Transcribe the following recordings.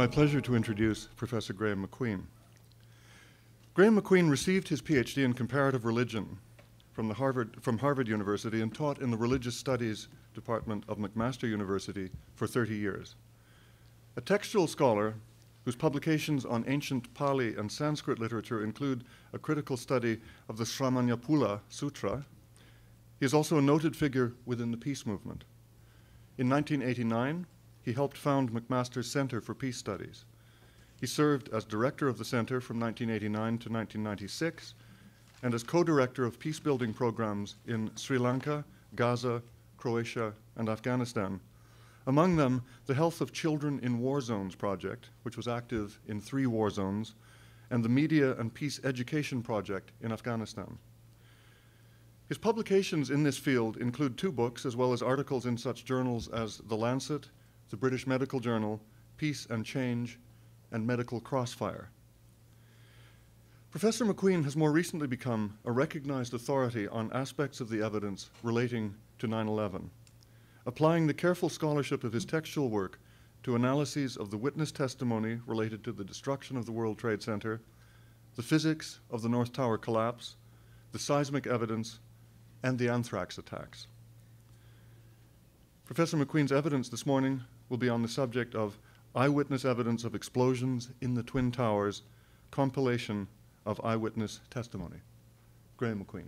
my pleasure to introduce Professor Graeme MacQueen. Graeme MacQueen received his PhD in comparative religion from Harvard University and taught in the Religious Studies Department of McMaster University for 30 years. A textual scholar whose publications on ancient Pali and Sanskrit literature include a critical study of the Sramanyapula Sutra, he is also a noted figure within the peace movement. In 1989, he helped found McMaster's Center for Peace Studies. He served as director of the center from 1989 to 1996 and as co-director of peace-building programs in Sri Lanka, Gaza, Croatia, and Afghanistan. Among them, the Health of Children in War Zones project, which was active in 3 war zones, and the Media and Peace Education project in Afghanistan. His publications in this field include 2 books, as well as articles in such journals as The Lancet, the British Medical Journal, Peace and Change, and Medical Crossfire. Professor MacQueen has more recently become a recognized authority on aspects of the evidence relating to 9/11, applying the careful scholarship of his textual work to analyses of the witness testimony related to the destruction of the World Trade Center, the physics of the North Tower collapse, the seismic evidence, and the anthrax attacks. Professor MacQueen's evidence this morning will be on the subject of eyewitness evidence of explosions in the Twin Towers, compilation of eyewitness testimony. Graeme MacQueen.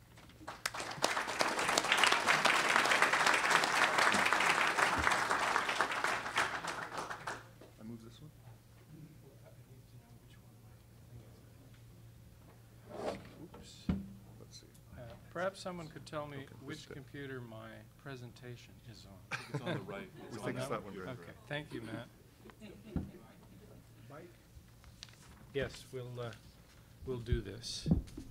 I move this one? Oops. Let's see. Perhaps someone could tell me which computer my presentation is on. I think it's on the right. We think it's that one, Graeme. Okay, thank you, Matt. Yes, we'll do this.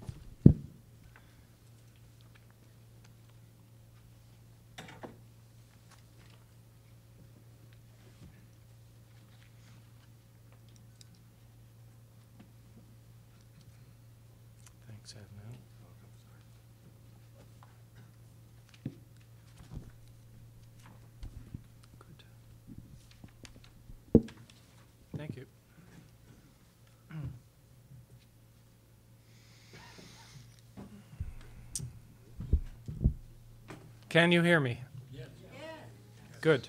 Thanks, Adnan. Good. Thank you. Can you hear me? Yes. Good.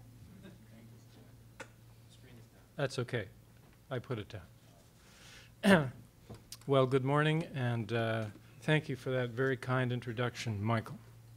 That's okay. I put it down. Well, good morning, and thank you for that very kind introduction, Michael.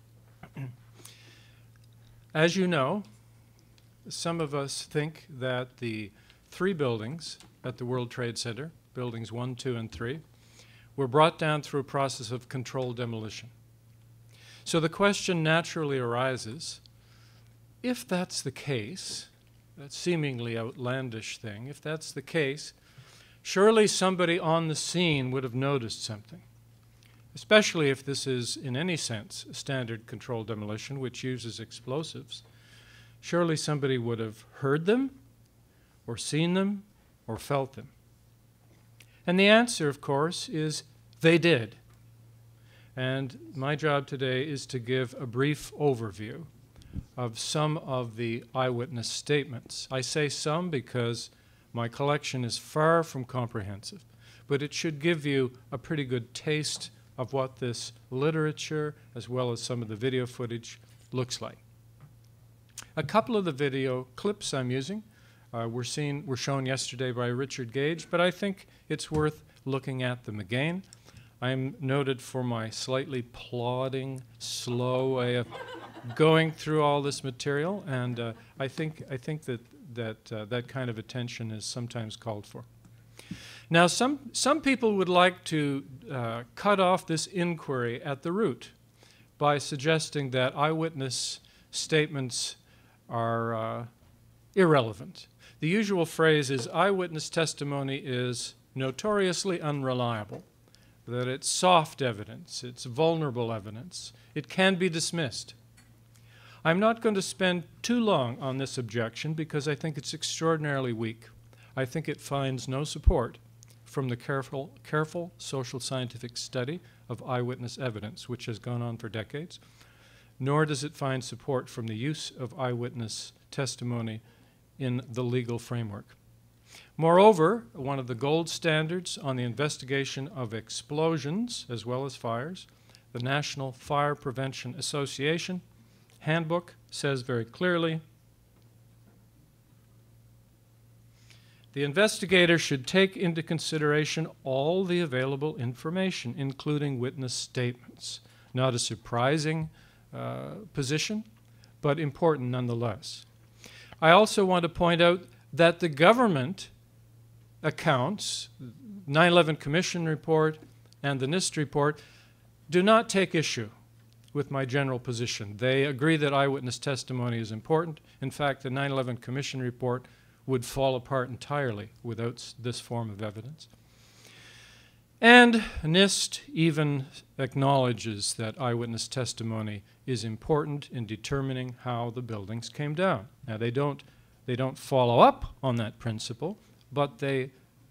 As you know, some of us think that the 3 buildings at the World Trade Center, buildings 1, 2, and 3, were brought down through a process of controlled demolition. So the question naturally arises, if that's the case, that seemingly outlandish thing, if that's the case, surely somebody on the scene would have noticed something, especially if this is, in any sense, a standard controlled demolition, which uses explosives. Surely somebody would have heard them, or seen them, or felt them. And the answer, of course, is they did. And my job today is to give a brief overview of some of the eyewitness statements. I say some because my collection is far from comprehensive, but it should give you a pretty good taste of what this literature, as well as some of the video footage, looks like. A couple of the video clips I'm using were shown yesterday by Richard Gage, but I think it's worth looking at them again. I'm noted for my slightly plodding, slow way of going through all this material, and I think that kind of attention is sometimes called for. Now, some people would like to cut off this inquiry at the root by suggesting that eyewitness statements are irrelevant. The usual phrase is eyewitness testimony is notoriously unreliable, that it's soft evidence, it's vulnerable evidence, it can be dismissed. I'm not going to spend too long on this objection because I think it's extraordinarily weak. I think it finds no support from the careful social scientific study of eyewitness evidence, which has gone on for decades, nor does it find support from the use of eyewitness testimony in the legal framework. Moreover, one of the gold standards on the investigation of explosions as well as fires, the National Fire Prevention Association handbook says very clearly, the investigator should take into consideration all the available information, including witness statements. Not a surprising position, but important nonetheless. I also want to point out that the government accounts, 9/11 Commission report and the NIST report, do not take issue with my general position. They agree that eyewitness testimony is important. In fact, the 9/11 Commission report would fall apart entirely without this form of evidence. And NIST even acknowledges that eyewitness testimony is important in determining how the buildings came down. Now, they don't follow up on that principle, but the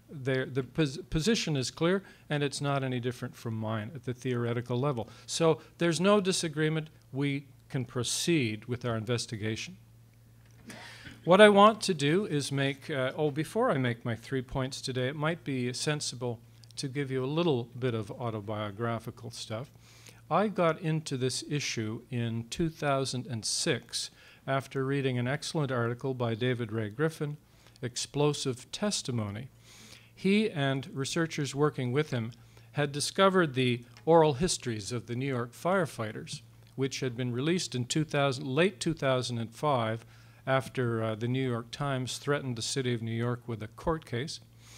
position is clear, and it's not any different from mine at the theoretical level. So there's no disagreement. We can proceed with our investigation. What I want to do is before I make my 3 points today, it might be sensible to give you a little bit of autobiographical stuff. I got into this issue in 2006 after reading an excellent article by David Ray Griffin, Explosive Testimony. He and researchers working with him had discovered the oral histories of the New York firefighters, which had been released in late 2005 after the New York Times threatened the city of New York with a court case.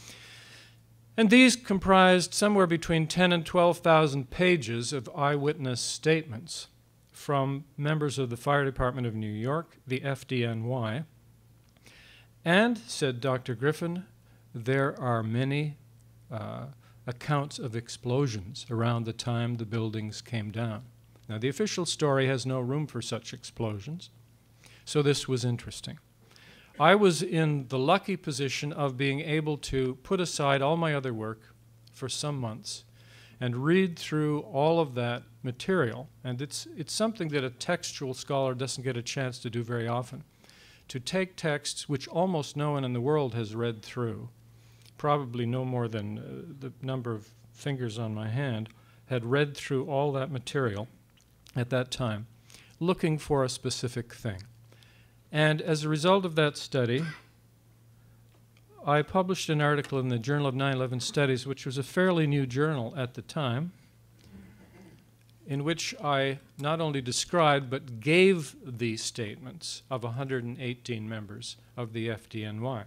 And these comprised somewhere between 10 and 12,000 pages of eyewitness statements from members of the Fire Department of New York, the FDNY. And, said Dr. Griffin, there are many accounts of explosions around the time the buildings came down. Now, the official story has no room for such explosions, so this was interesting. I was in the lucky position of being able to put aside all my other work for some months and read through all of that material. And it's something that a textual scholar doesn't get a chance to do very often, to take texts which almost no one in the world has read through, probably no more than the number of fingers on my hand, had read through all that material at that time, looking for a specific thing. And as a result of that study, I published an article in the Journal of 9/11 Studies, which was a fairly new journal at the time, in which I not only described but gave the statements of 118 members of the FDNY.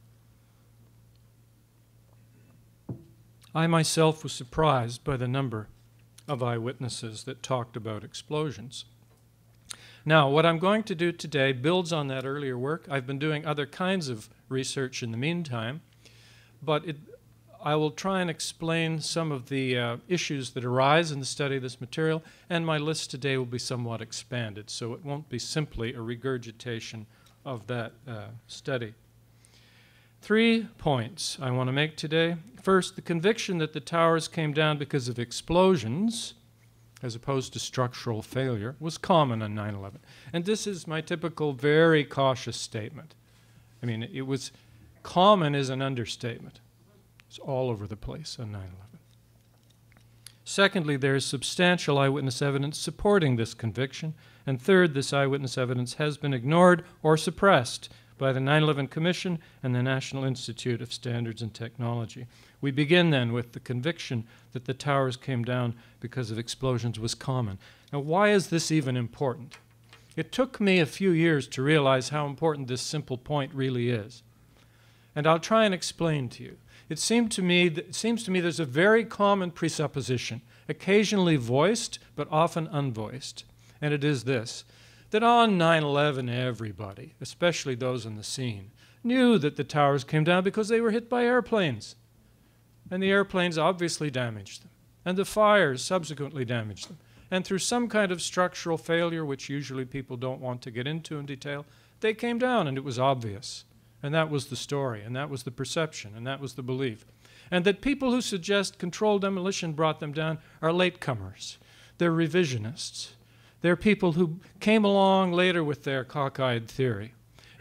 I myself was surprised by the number of eyewitnesses that talked about explosions. Now, what I'm going to do today builds on that earlier work. I've been doing other kinds of research in the meantime, but I will try and explain some of the issues that arise in the study of this material, and my list today will be somewhat expanded, so it won't be simply a regurgitation of that study. 3 points I want to make today. First, the conviction that the towers came down because of explosions, as opposed to structural failure, was common on 9/11. And this is my typical very cautious statement. I mean, it was common is an understatement. It's all over the place on 9/11. Secondly, there is substantial eyewitness evidence supporting this conviction. And third, this eyewitness evidence has been ignored or suppressed by the 9/11 Commission and the National Institute of Standards and Technology. We begin then with the conviction that the towers came down because of explosions was common. Now, why is this even important? It took me a few years to realize how important this simple point really is. And I'll try and explain to you. It seems to me there's a very common presupposition, occasionally voiced but often unvoiced, and it is this: that on 9/11 everybody, especially those on the scene, knew that the towers came down because they were hit by airplanes. And the airplanes obviously damaged them. And the fires subsequently damaged them. And through some kind of structural failure, which usually people don't want to get into in detail, they came down and it was obvious. And that was the story, and that was the perception, and that was the belief. And that people who suggest controlled demolition brought them down are latecomers. They're revisionists. They're people who came along later with their cockeyed theory.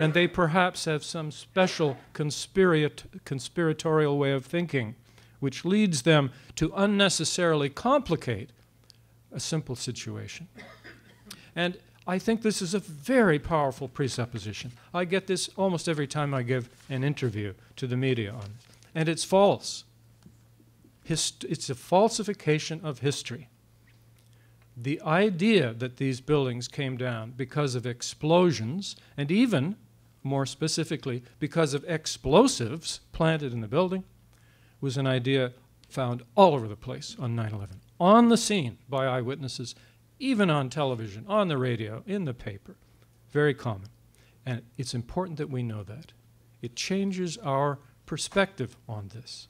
and they perhaps have some special conspiratorial way of thinking, which leads them to unnecessarily complicate a simple situation. And I think this is a very powerful presupposition. I get this almost every time I give an interview to the media on it. And it's false. It's a falsification of history. The idea that these buildings came down because of explosions, and even, more specifically, because of explosives planted in the building, was an idea found all over the place on 9/11. On the scene by eyewitnesses, even on television, on the radio, in the paper. Very common. And it's important that we know that. It changes our perspective on this.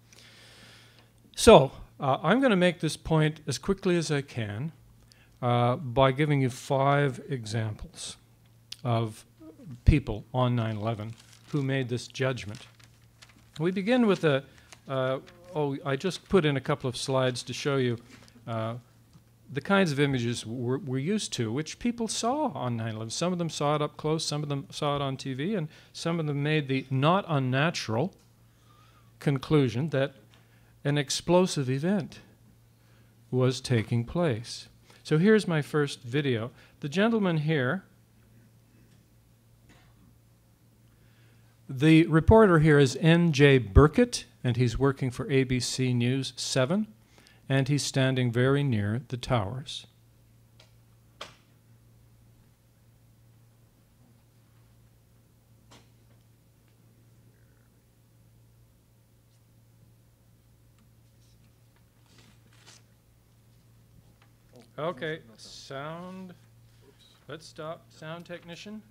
So, I'm going to make this point as quickly as I can by giving you 5 examples of people on 9/11 who made this judgment. We begin with I just put in a couple of slides to show you the kinds of images we're used to, which people saw on 9/11. Some of them saw it up close, some of them saw it on TV, and some of them made the not unnatural conclusion that an explosive event was taking place. So here's my first video. The gentleman here, the reporter here is N.J. Burkett, and he's working for ABC News 7, and he's standing very near the towers. Okay, sound. Let's stop. Sound technician.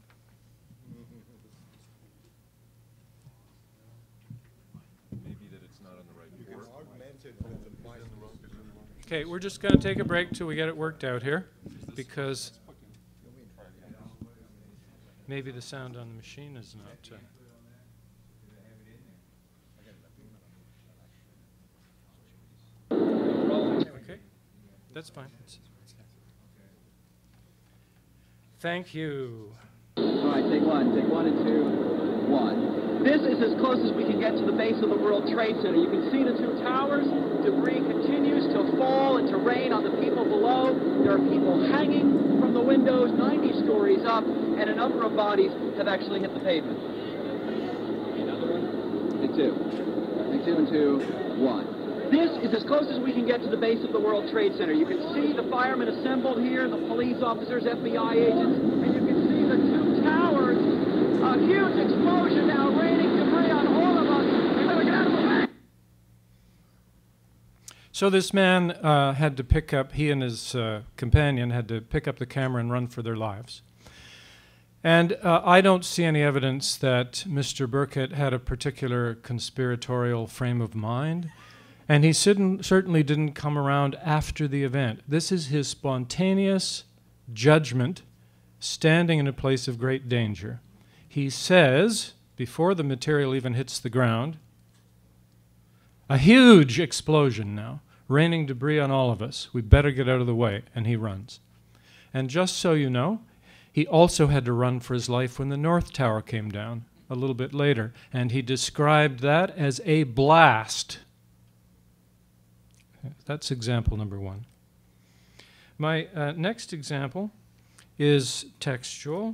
Okay, we're just going to take a break till we get it worked out here, because maybe the sound on the machine is not. Okay, that's fine. Thank you. All right, take one and 2, 1. This is as close as we can get to the base of the World Trade Center. You can see the 2 towers. Debris continues to fall and to rain on the people below. There are people hanging from the windows 90 stories up, and a number of bodies have actually hit the pavement. Another one? Take 2. Take 2 and 2, 1. This is as close as we can get to the base of the World Trade Center. You can see the firemen assembled here, the police officers, FBI agents, and you can see the 2 towers. A huge explosion now, raining debris on all of us. We better get out of the way. So this man had to pick up, he and his companion had to pick up the camera and run for their lives. And I don't see any evidence that Mr. Burkett had a particular conspiratorial frame of mind. And he certainly didn't come around after the event. This is his spontaneous judgment, standing in a place of great danger. He says, before the material even hits the ground, a huge explosion now, raining debris on all of us. We better get out of the way. And he runs. And just so you know, he also had to run for his life when the North Tower came down a little bit later. And he described that as a blast. That's example number 1. My next example is textual.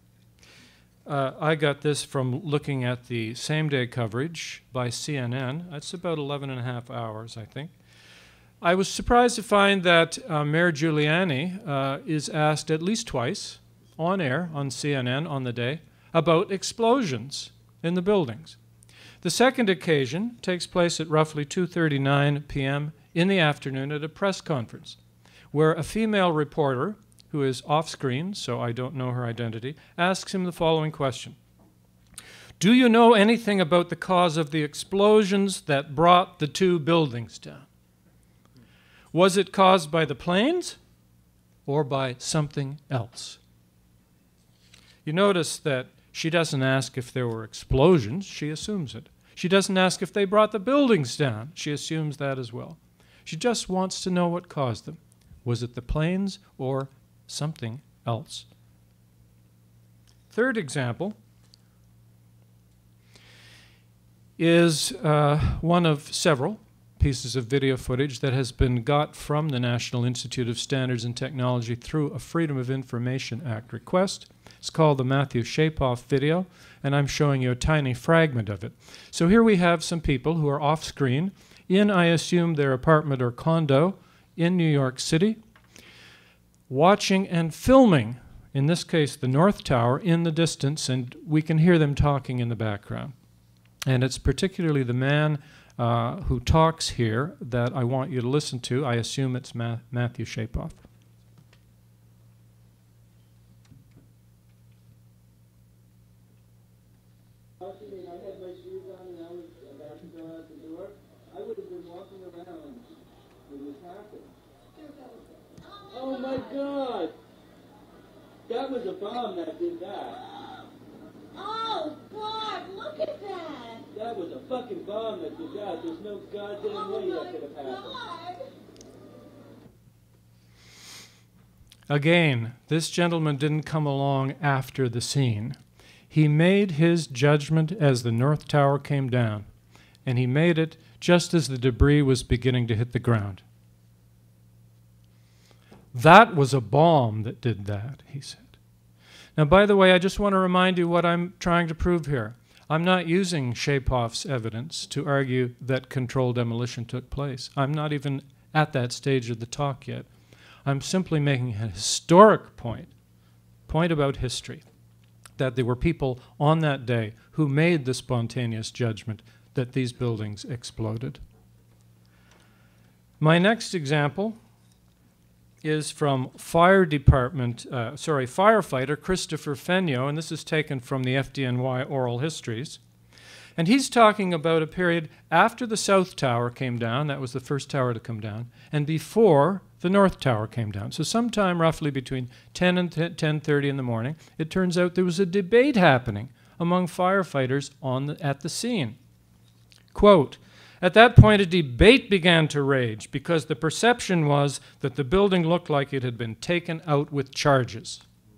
I got this from looking at the same-day coverage by CNN. That's about 11 and a half hours, I think. I was surprised to find that Mayor Giuliani is asked at least twice on air on CNN on the day about explosions in the buildings. The second occasion takes place at roughly 2:39 p.m. in the afternoon at a press conference, where a female reporter, who is off-screen, so I don't know her identity, asks him the following question. Do you know anything about the cause of the explosions that brought the 2 buildings down? Was it caused by the planes or by something else? You notice that she doesn't ask if there were explosions, she assumes it. She doesn't ask if they brought the buildings down, she assumes that as well. She just wants to know what caused them. Was it the planes or something else? Third example is one of several pieces of video footage that has been got from the National Institute of Standards and Technology through a Freedom of Information Act request. It's called the Matthew Shapoff video, and I'm showing you a tiny fragment of it. So here we have some people who are off screen in, I assume, their apartment or condo in New York City, watching and filming, in this case, the North Tower in the distance, and we can hear them talking in the background. And it's particularly the man who talks here that I want you to listen to. I assume it's Matthew Shapoff. I had my shoes on and I was about to go out the door. I would have been walking around when this happened. Oh my God! That was a bomb that did that. Oh, God, look at that! That was a fucking bomb that did that. There's no goddamn way that could have happened. God! Again, this gentleman didn't come along after the scene. He made his judgment as the North Tower came down, and he made it just as the debris was beginning to hit the ground. That was a bomb that did that, he said. Now, by the way, I just want to remind you what I'm trying to prove here. I'm not using Shapoff's evidence to argue that controlled demolition took place. I'm not even at that stage of the talk yet. I'm simply making a historic point about history, that there were people on that day who made the spontaneous judgment that these buildings exploded. My next example is from firefighter Christopher Fenyo, and this is taken from the FDNY oral histories. And he's talking about a period after the South Tower came down, that was the first tower to come down, and before the North Tower came down. So sometime roughly between 10 and 10:30 in the morning, it turns out there was a debate happening among firefighters at the scene. Quote, "At that point, a debate began to rage because the perception was that the building looked like it had been taken out with charges."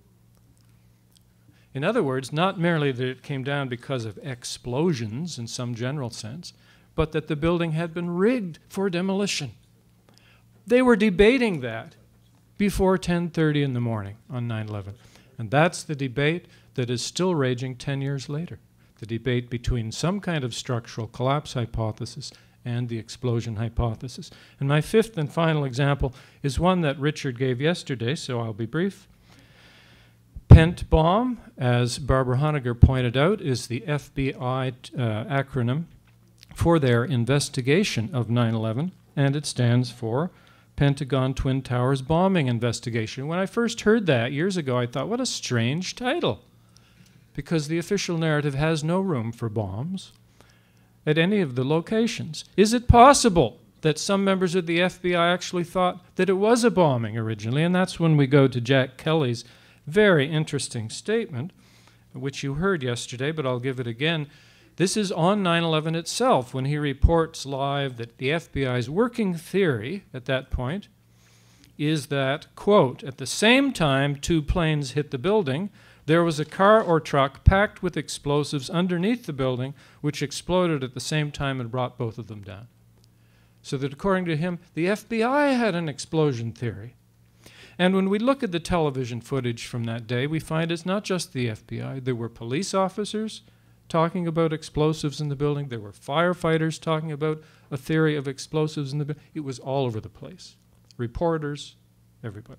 In other words, not merely that it came down because of explosions in some general sense, but that the building had been rigged for demolition. They were debating that before 10:30 in the morning on 9/11. And that's the debate that is still raging 10 years later. The debate between some kind of structural collapse hypothesis and the explosion hypothesis. And my fifth and final example is one that Richard gave yesterday, so I'll be brief. PENT bomb, as Barbara Honegger pointed out, is the FBI acronym for their investigation of 9/11, and it stands for Pentagon Twin Towers Bombing Investigation. When I first heard that years ago, I thought, what a strange title, because the official narrative has no room for bombs at any of the locations. Is it possible that some members of the FBI actually thought that it was a bombing originally? And that's when we go to Jack Kelly's very interesting statement, which you heard yesterday, but I'll give it again. This is on 9/11 itself, when he reports live that the FBI's working theory at that point is that, quote, "At the same time 2 planes hit the building, there was a car or truck packed with explosives underneath the building, which exploded at the same time and brought both of them down." So that according to him, the FBI had an explosion theory. And when we look at the television footage from that day, we find it's not just the FBI. There were police officers talking about explosives in the building. There were firefighters talking about a theory of explosives in the building. It was all over the place. Reporters, everybody.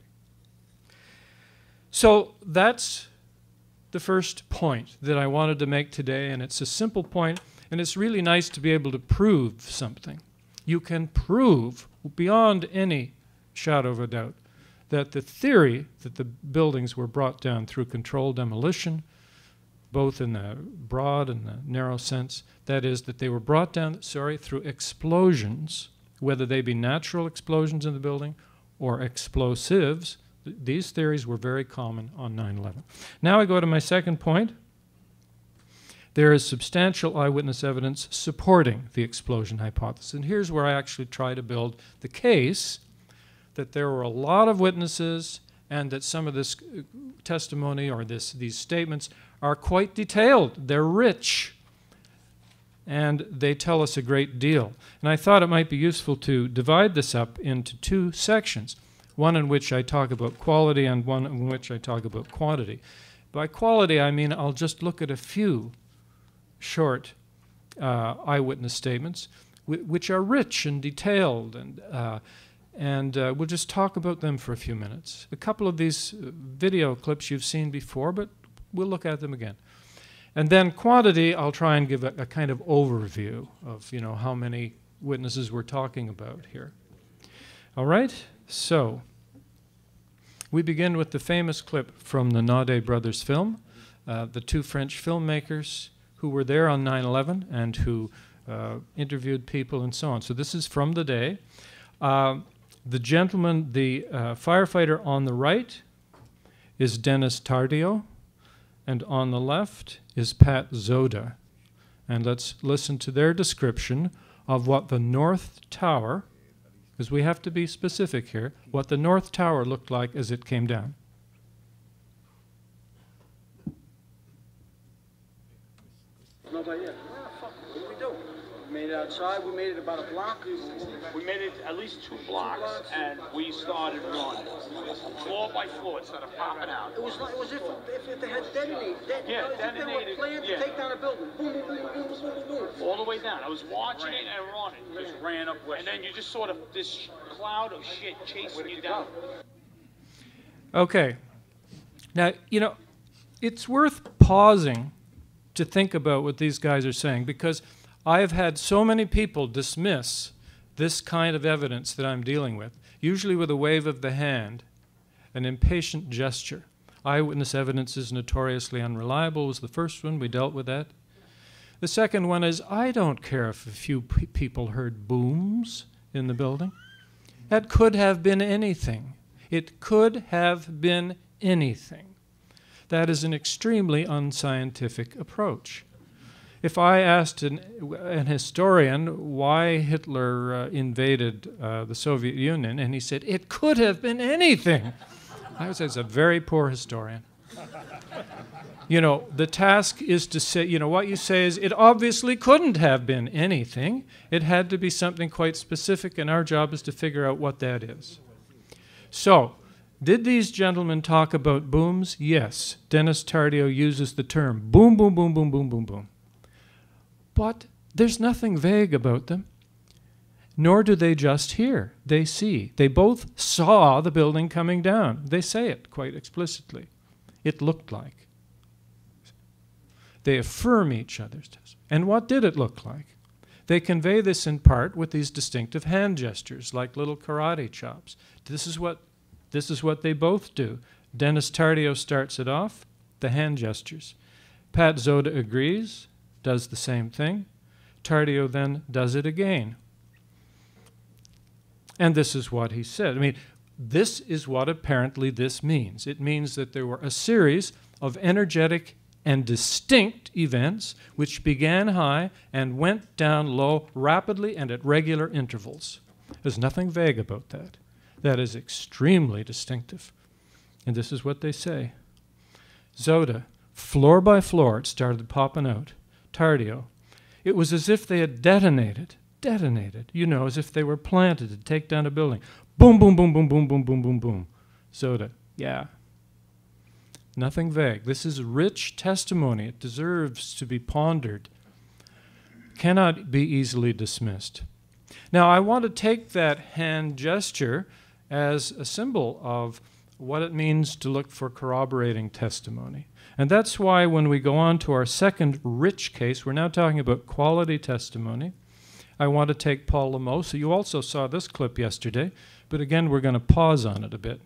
So that's the first point that I wanted to make today, and it's a simple point, and it's really nice to be able to prove something. You can prove, beyond any shadow of a doubt, that the theory that the buildings were brought down through controlled demolition, both in the broad and the narrow sense, that is, that they were brought down, through explosions, whether they be natural explosions in the building or explosives. These theories were very common on 9/11. Now I go to my second point. There is substantial eyewitness evidence supporting the explosion hypothesis. And here's where I actually try to build the case that there were a lot of witnesses and that some of this testimony or these statements are quite detailed. They're rich. and they tell us a great deal. And I thought it might be useful to divide this up into two sections, one in which I talk about quality and one in which I talk about quantity. By quality, I mean I'll just look at a few short eyewitness statements, which are rich and detailed, and we'll just talk about them for a few minutes. A couple of these video clips you've seen before, but we'll look at them again. And then quantity, I'll try and give a kind of overview of, you know, how many witnesses we're talking about here. All right, so we begin with the famous clip from the Naudet brothers film, the two French filmmakers who were there on 9/11 and who interviewed people and so on. So this is from the day. The gentleman, the firefighter on the right is Dennis Tardio, and on the left is Pat Zoda. And let's listen to their description of what the North Tower, because we have to be specific here, what the North Tower looked like as it came down. Nobody yet. What the fuck? What do we do? We made it outside. We made it about a block. We made it at least 2 blocks, and we started running. Floor by floor, it started popping out. It was like it was if they had detonated. Yeah, as if they were detonated, planned yeah. to take down a building. Boom, boom, boom, boom, boom, boom, boom. All the way down. I was watching it and running. Just ran up west. And then you just sort of this cloud of shit chasing you down. Okay. Now, you know, it's worth pausing to think about what these guys are saying, because I have had so many people dismiss this kind of evidence that I'm dealing with, usually with a wave of the hand, an impatient gesture. Eyewitness evidence is notoriously unreliable was the first one. We dealt with that. The second one is, I don't care if a few people heard booms in the building. That could have been anything. It could have been anything. That is an extremely unscientific approach. If I asked an historian why Hitler invaded the Soviet Union, and he said, it could have been anything, I would say it's a very poor historian. You know, the task is to say, you know, what you say is, it obviously couldn't have been anything. It had to be something quite specific, and our job is to figure out what that is. So, did these gentlemen talk about booms? Yes. Dennis Tardio uses the term boom, boom, boom, boom, boom, boom, boom. But there's nothing vague about them. Nor do they just hear. They see. They both saw the building coming down. They say it quite explicitly. It looked like. They affirm each other's testimony. And what did it look like? They convey this in part with these distinctive hand gestures, like little karate chops. This is what they both do. Dennis Tardio starts it off, the hand gestures. Pat Zoda agrees, does the same thing. Tardio then does it again. And this is what he said. I mean, this is what apparently this means. It means that there were a series of energetic and distinct events which began high and went down low rapidly and at regular intervals. There's nothing vague about that. That is extremely distinctive. And this is what they say. Zoda, floor by floor, it started popping out. Tardio, it was as if they had detonated, you know, as if they were planted to take down a building. Boom, boom, boom, boom, boom, boom, boom, boom, boom. Zoda, yeah. Nothing vague. This is rich testimony. It deserves to be pondered. Cannot be easily dismissed. Now, I want to take that hand gesture as a symbol of what it means to look for corroborating testimony. And that's why when we go on to our second rich case, we're now talking about quality testimony. I want to take Paul Lamosa. You also saw this clip yesterday, but again, we're going to pause on it a bit.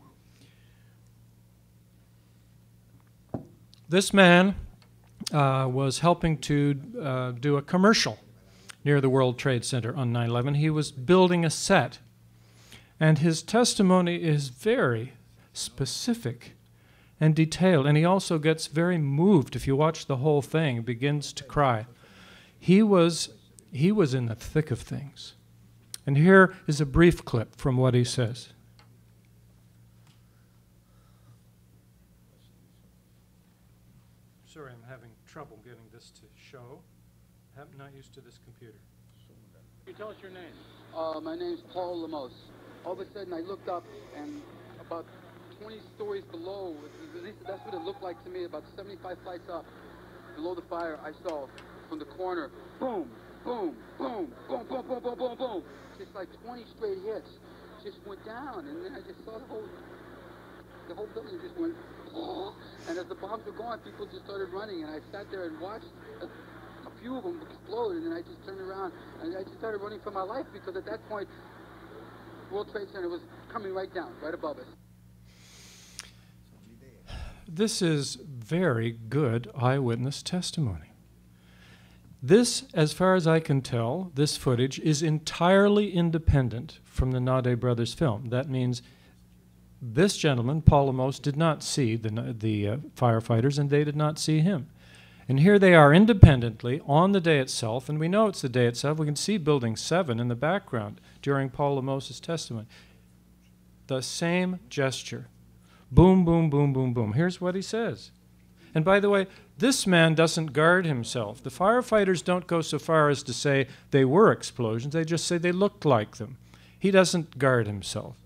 This man was helping to do a commercial near the World Trade Center on 9/11. He was building a set, and his testimony is very specific and detailed, and he also gets very moved. If you watch the whole thing, begins to cry. He was in the thick of things. And here is a brief clip from what he says. Sorry, I'm having trouble getting this to show. I'm not used to this computer. Can you tell us your name? My name's Paul Lemos. All of a sudden, I looked up, and about 20 stories below, at least that's what it looked like to me, about 75 flights up, below the fire, I saw from the corner, boom, boom, boom, boom, boom, boom, boom, boom, boom. Just like 20 straight hits. Just went down, and then I just saw the whole building just went, and as the bombs were going, people just started running, and I sat there and watched a few of them explode, and then I just turned around, and I just started running for my life, because at that point, World Trade Center was coming right down, right above us. This is very good eyewitness testimony. This, as far as I can tell, this footage is entirely independent from the Nade brothers film. That means this gentleman, Paul Lemos, did not see the firefighters, and they did not see him. And here they are independently on the day itself, and we know it's the day itself. We can see Building 7 in the background during Paul Lemos's testimony. The same gesture. Boom, boom, boom, boom, boom. Here's what he says. And by the way, this man doesn't guard himself. The firefighters don't go so far as to say they were explosions. They just say they looked like them. He doesn't guard himself.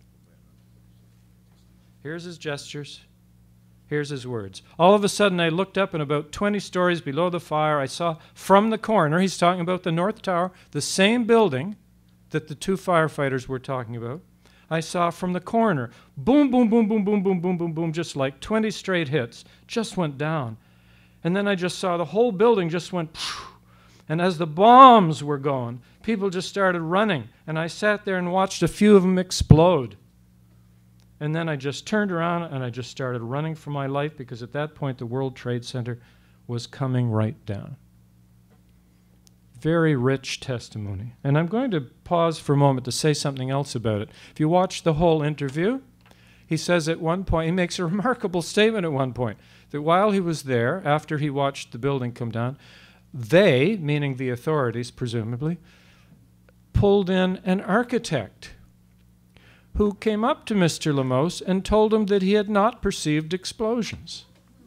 Here's his gestures. Here's his words. All of a sudden, I looked up, and about 20 stories below the fire, I saw from the corner, he's talking about the North Tower, the same building that the two firefighters were talking about. I saw from the corner, boom, boom, boom, boom, boom, boom, boom, boom, boom, just like 20 straight hits, just went down. And then I just saw the whole building just went, and as the bombs were going, people just started running, and I sat there and watched a few of them explode. And then I just turned around and I just started running for my life, because at that point the World Trade Center was coming right down. Very rich testimony. And I'm going to pause for a moment to say something else about it. If you watch the whole interview, he says at one point, he makes a remarkable statement at one point, that while he was there, after he watched the building come down, they, meaning the authorities presumably, pulled in an architect who came up to Mr. Lemos and told him that he had not perceived explosions.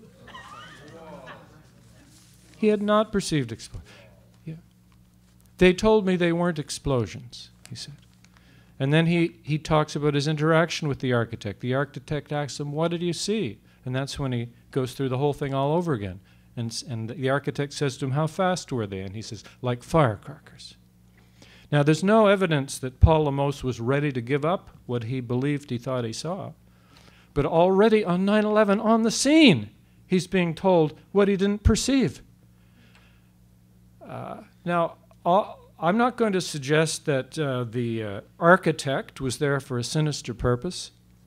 He had not perceived explosions. Yeah. They told me they weren't explosions, he said. And then he talks about his interaction with the architect. The architect asks him, what did you see? And that's when he goes through the whole thing all over again. And the architect says to him, how fast were they? And he says, like firecrackers. Now, there's no evidence that Paul Lemos was ready to give up what he believed he thought he saw. But already on 9/11, on the scene, he's being told what he didn't perceive. Now, I'm not going to suggest that the architect was there for a sinister purpose,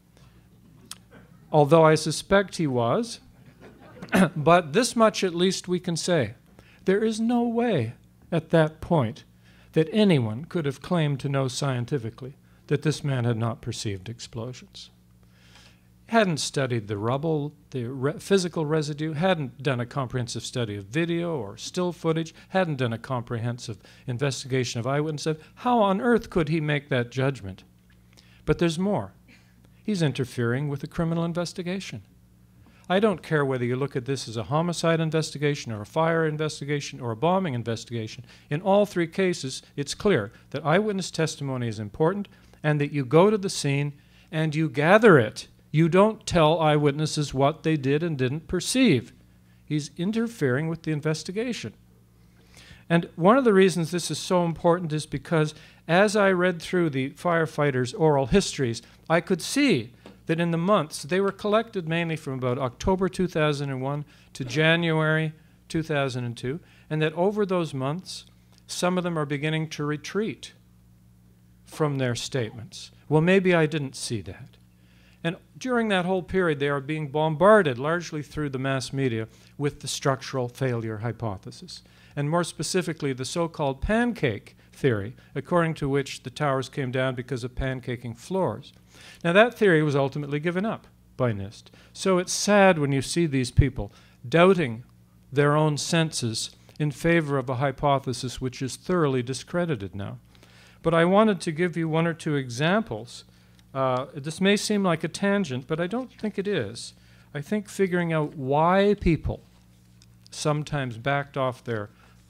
although I suspect he was. But this much at least we can say. There is no way at that point that anyone could have claimed to know scientifically that this man had not perceived explosions. Hadn't studied the rubble, the physical residue, hadn't done a comprehensive study of video or still footage, hadn't done a comprehensive investigation of eyewitnesses. How on earth could he make that judgment? But there's more. He's interfering with a criminal investigation. I don't care whether you look at this as a homicide investigation or a fire investigation or a bombing investigation. In all three cases, it's clear that eyewitness testimony is important and that you go to the scene and you gather it. You don't tell eyewitnesses what they did and didn't perceive. He's interfering with the investigation. And one of the reasons this is so important is because as I read through the firefighters' oral histories, I could see that in the months, they were collected mainly from about October 2001 to January 2002, and that over those months, some of them are beginning to retreat from their statements. Well, maybe I didn't see that. And during that whole period, they are being bombarded, largely through the mass media, with the structural failure hypothesis, and more specifically, the so-called pancake theory, according to which the towers came down because of pancaking floors. Now, that theory was ultimately given up by NIST. So it's sad when you see these people doubting their own senses in favor of a hypothesis which is thoroughly discredited now. But I wanted to give you one or two examples. This may seem like a tangent, but I don't think it is. I think figuring out why people sometimes backed off their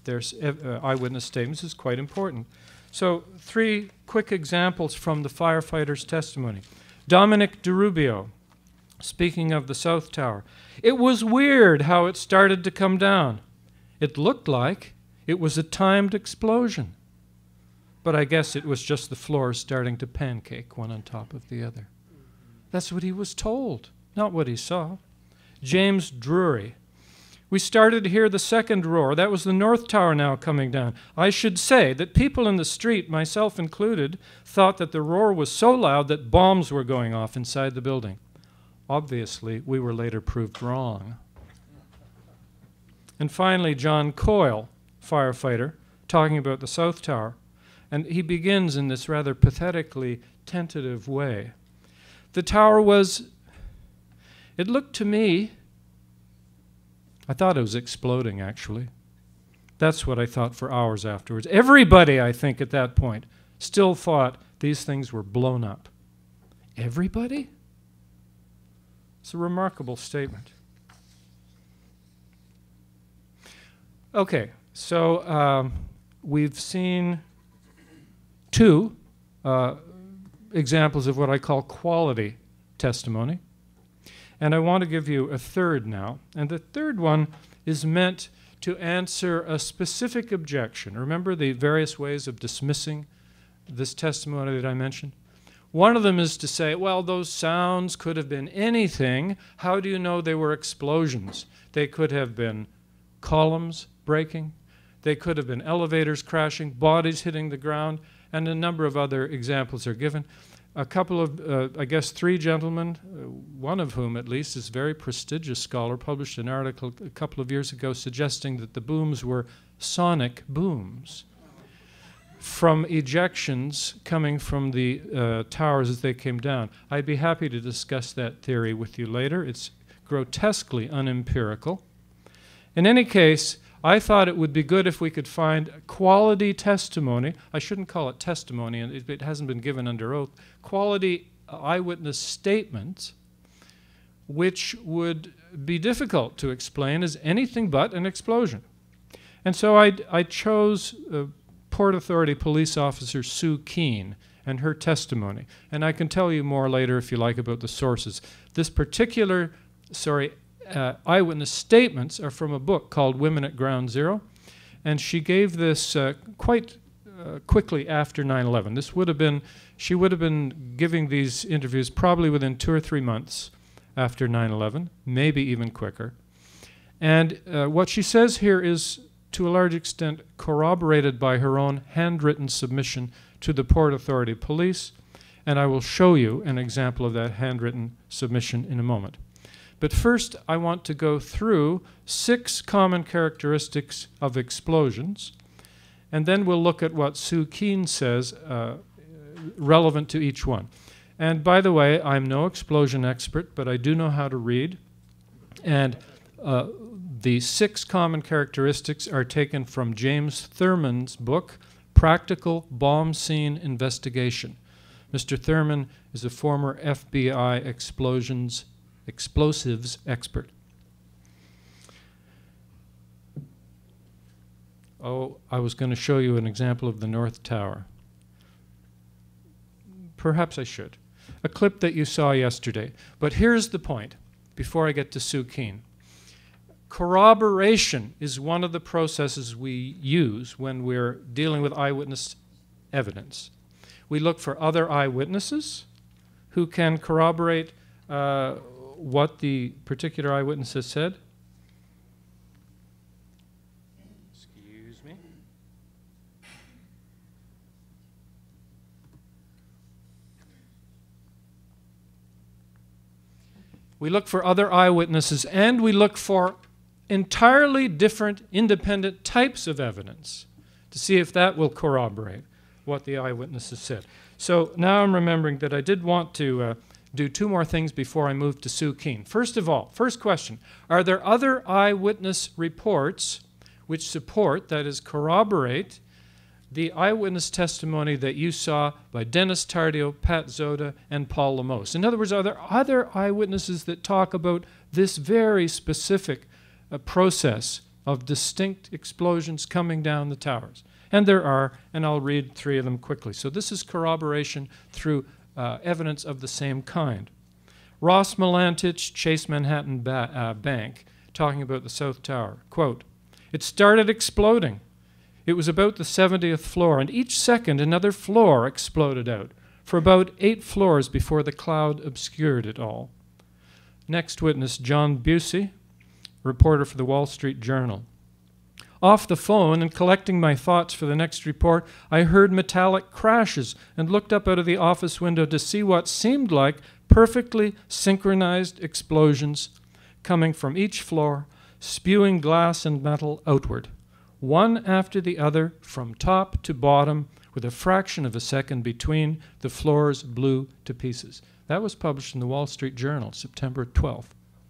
their eyewitness statements is quite important. So 3 quick examples from the firefighter's testimony. Dominic DeRubio, speaking of the South Tower. It was weird how it started to come down. It looked like it was a timed explosion. But I guess it was just the floors starting to pancake one on top of the other. That's what he was told, not what he saw. James Drury. We started to hear the second roar. That was the North Tower now coming down. I should say that people in the street, myself included, thought that the roar was so loud that bombs were going off inside the building. Obviously, we were later proved wrong. And finally, John Coyle, firefighter, talking about the South Tower. And he begins in this rather pathetically tentative way. The tower was, it looked to me, I thought it was exploding, actually. That's what I thought for hours afterwards. Everybody, I think, at that point, still thought these things were blown up. Everybody? It's a remarkable statement. Okay, so we've seen 2 examples of what I call quality testimony. And I want to give you a third now. And the third one is meant to answer a specific objection. Remember the various ways of dismissing this testimony that I mentioned? One of them is to say, well, those sounds could have been anything. How do you know they were explosions? They could have been columns breaking. They could have been elevators crashing, bodies hitting the ground, and a number of other examples are given. A couple of, I guess 3 gentlemen, one of whom at least is a very prestigious scholar, published an article a couple of years ago suggesting that the booms were sonic booms from ejections coming from the towers as they came down. I'd be happy to discuss that theory with you later. It's grotesquely unempirical. In any case, I thought it would be good if we could find quality testimony. I shouldn't call it testimony, and it hasn't been given under oath. Quality eyewitness statements, which would be difficult to explain as anything but an explosion. And so I chose Port Authority police officer Sue Keene and her testimony. And I can tell you more later, if you like, about the sources. This particular, eyewitness statements are from a book called Women at Ground Zero, and she gave this quite quickly after 9/11. This would have been, she would have been giving these interviews probably within 2 or 3 months after 9/11, maybe even quicker. And what she says here is, to a large extent, corroborated by her own handwritten submission to the Port Authority Police, and I will show you an example of that handwritten submission in a moment. But first, I want to go through 6 common characteristics of explosions, and then we'll look at what Sue Keene says relevant to each one. And by the way, I'm no explosion expert, but I do know how to read. And the 6 common characteristics are taken from James Thurman's book, Practical Bomb Scene Investigation. Mr. Thurman is a former FBI explosives expert. Oh, I was going to show you an example of the North Tower. Perhaps I should. A clip that you saw yesterday. But here's the point, before I get to Sue Keene. Corroboration is one of the processes we use when we're dealing with eyewitness evidence. We look for other eyewitnesses who can corroborate what the particular eyewitness has said. Excuse me. We look for other eyewitnesses, and we look for entirely different independent types of evidence to see if that will corroborate what the eyewitness has said. So now I'm remembering that I did want to do 2 more things before I move to Sue Keene. First of all, first question, are there other eyewitness reports which support, that is, corroborate, the eyewitness testimony that you saw by Dennis Tardio, Pat Zoda, and Paul Lemos? In other words, are there other eyewitnesses that talk about this very specific process of distinct explosions coming down the towers. And there are, and I'll read 3 of them quickly. So this is corroboration through evidence of the same kind. Ross Milantich, Chase Manhattan Bank, talking about the South Tower. Quote, "It started exploding. It was about the 70th floor, and each second another floor exploded out, for about 8 floors before the cloud obscured it all." Next witness, John Busey, reporter for the Wall Street Journal. "Off the phone and collecting my thoughts for the next report, I heard metallic crashes and looked up out of the office window to see what seemed like perfectly synchronized explosions coming from each floor, spewing glass and metal outward, one after the other from top to bottom, with a fraction of a second between. The floors blew to pieces." That was published in the Wall Street Journal, September 12th.